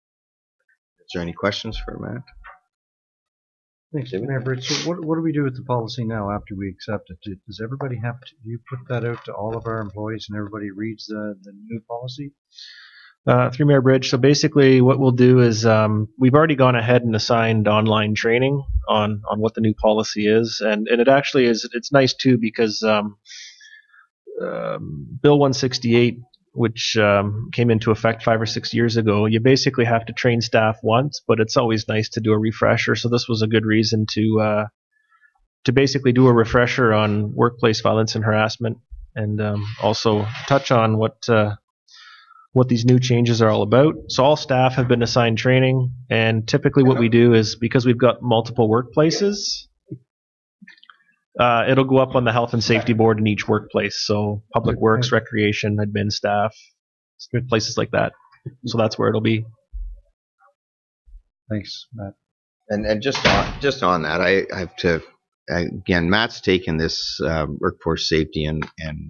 Is there any questions for Matt? Thanks, Mayor Bridge. So what do we do with the policy now after we accept it? Does everybody have to, do you put that out to all of our employees and everybody reads the new policy? Through Mayor Bridge. So basically what we'll do is we've already gone ahead and assigned online training on what the new policy is. And it actually is, it's nice too because Bill 168, which came into effect 5 or 6 years ago, you basically have to train staff once, but it's always nice to do a refresher. So this was a good reason to basically do a refresher on workplace violence and harassment, and also touch on what these new changes are all about. So all staff have been assigned training, and typically what we do is, because we've got multiple workplaces, it'll go up on the health and safety board in each workplace. So public works, recreation, admin staff, places like that. So that's where it'll be. Thanks, Matt. And just on that, I have to, again, Matt's taken this workforce safety and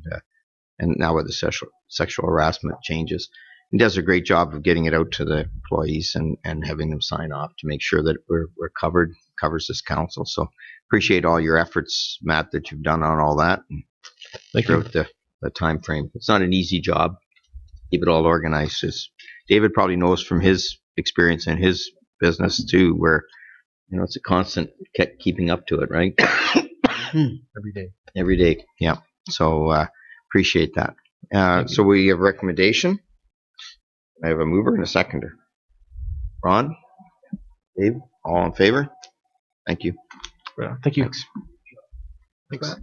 now with the sexual harassment changes, he does a great job of getting it out to the employees and having them sign off to make sure that we're covered, covers this council. So appreciate all your efforts, Matt, that you've done on all that throughout the time frame. It's not an easy job. Keep it all organized. As David probably knows from his experience in his business too, where it's a constant keeping up to it, right? Every day. Yeah. So appreciate that. So we have a recommendation. I have a mover and a seconder. Ron? Dave? All in favor? Thank you. Thank you. Thanks.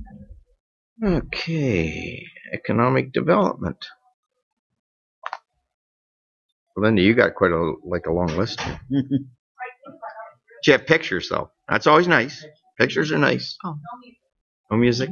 Okay. Economic development. Well, Linda, you got quite a long list here. You have pictures, though. That's always nice. Pictures are nice. No music?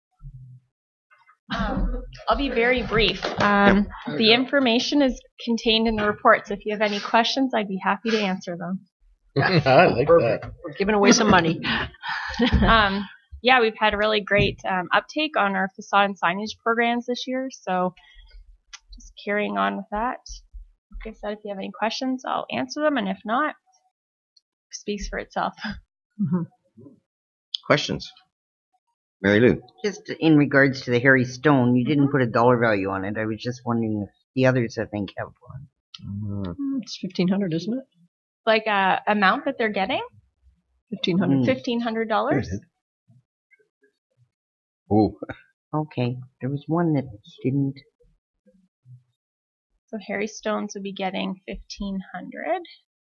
I'll be very brief. The information is contained in the report, so if you have any questions, I'd be happy to answer them. I like that. We're giving away some money. yeah, we've had a really great uptake on our facade and signage programs this year. So just carrying on with that. Like I said, if you have any questions, I'll answer them, and if not, it speaks for itself. Questions? Mary Lou? Just in regards to the Harry Stone, you didn't put a dollar value on it. I was just wondering if the others, I think, have one. It's $1,500, isn't it? Like amount that they're getting? $1,500. $1,500. Oh. Okay. There was one that didn't. So Harry Stones would be getting $1,500.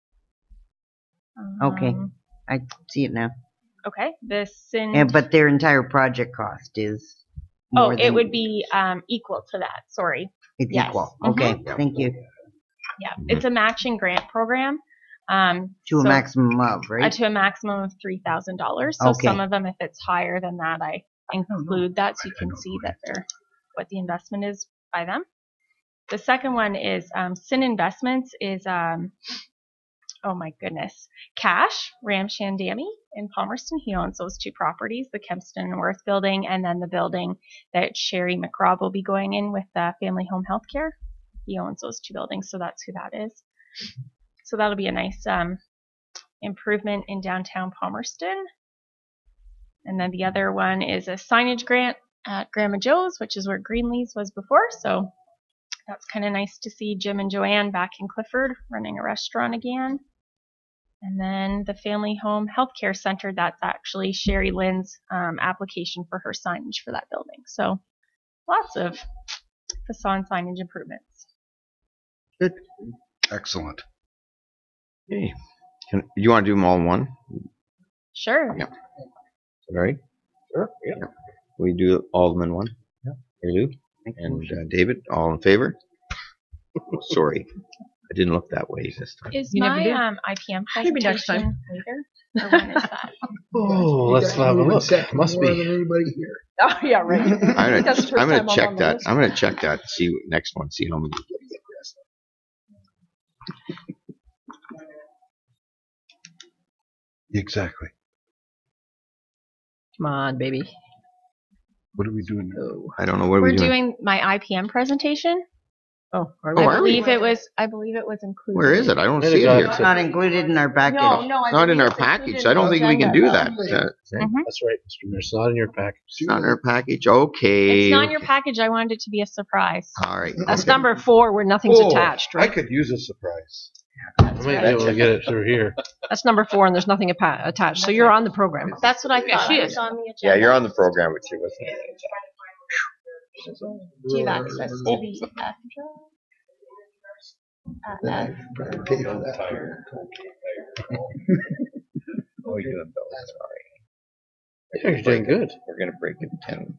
Okay. I see it now. Okay. But their entire project cost is more it would be equal to that. Sorry. It's yes. equal. Okay. Thank you. Yeah. It's a matching grant program. To a maximum of, right? To a maximum of $3,000. So Okay. some of them, if it's higher than that, I include that so you can see that what the investment is by them. The second one is Sin Investments is oh my goodness, Cash Ramshandami in Palmerston. He owns those two properties, the Kempston and Worth building, and then the building that Sherry McRobb will be going in with Family Home Healthcare. He owns those two buildings, so that's who that is. So that'll be a nice improvement in downtown Palmerston. And then the other one is a signage grant at Grandma Joe's, which is where Greenlee's was before. So that's kind of nice to see Jim and Joanne back in Clifford running a restaurant again. And then the Family Home Healthcare Center, that's actually Sherry Lynn's application for her signage for that building. So lots of facade signage improvements. Good. Excellent. Okay. You want to do them all in one? Sure. Yeah. All right. Sure. Yeah. We do all of them in one? Yeah. Mary Lou? And David, all in favor? Sorry, I didn't look that way this time. Is my IPM Maybe next presentation time. later? Or when is that? Oh, let's have a look. Must More than be. anybody here. Oh, yeah, right. I'm That's the first gonna time I'm check on the that. list. I'm gonna check that. See next one. See how many. Exactly. Come on, baby. What are we doing now? Oh, I don't know what We're we're doing. doing my IPM presentation. are Oh, we? are we? I believe it was included. Where is it? I don't There see you it go. here. It's not included in our package. No, It's not in our package. I don't think we can do that. That's right, Mr. Mayor. It's not in your package. It's not in our package. Okay. It's not in your package. I wanted it to be a surprise. All right. That's okay. number 4 where nothing's attached, I right? could use a surprise. I might be able to get it through here. That's number 4 and there's nothing attached. So you're on the program. That's what I thought. she I is. was on the agenda. Yeah, you're on the program with you. Do you have access to the extra? Better pay for that. Oh, you're doing Bill. Sorry. Yeah, you're doing good. We're gonna break it 10.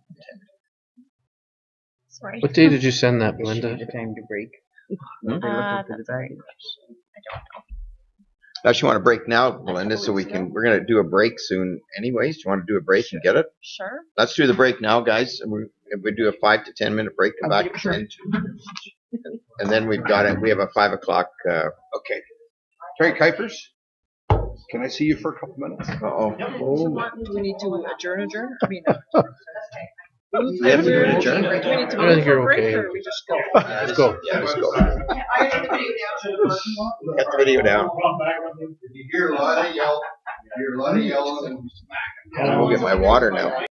Sorry. What day did you send that, Belinda? The time to break. That's for the a back. good question. I don't know. Actually, want to break now, Belinda, so we can. We're gonna do a break soon, anyways. Do you want to do a break and get it? Sure. Let's do the break now, guys. If we do a 5 to 10 minute break, come back at 10. And then we've got it. We have a 5 o'clock. Okay. Terry Kuipers, can I see you for a couple minutes? Uh-oh. Do we need to adjourn? I mean, We have to do an adjourn. do we need to I think move for a you're break okay. or we just go? Let's go. Yeah, let's go. Get the video down. You hear a lot of yelling. I'm gonna go get my water now.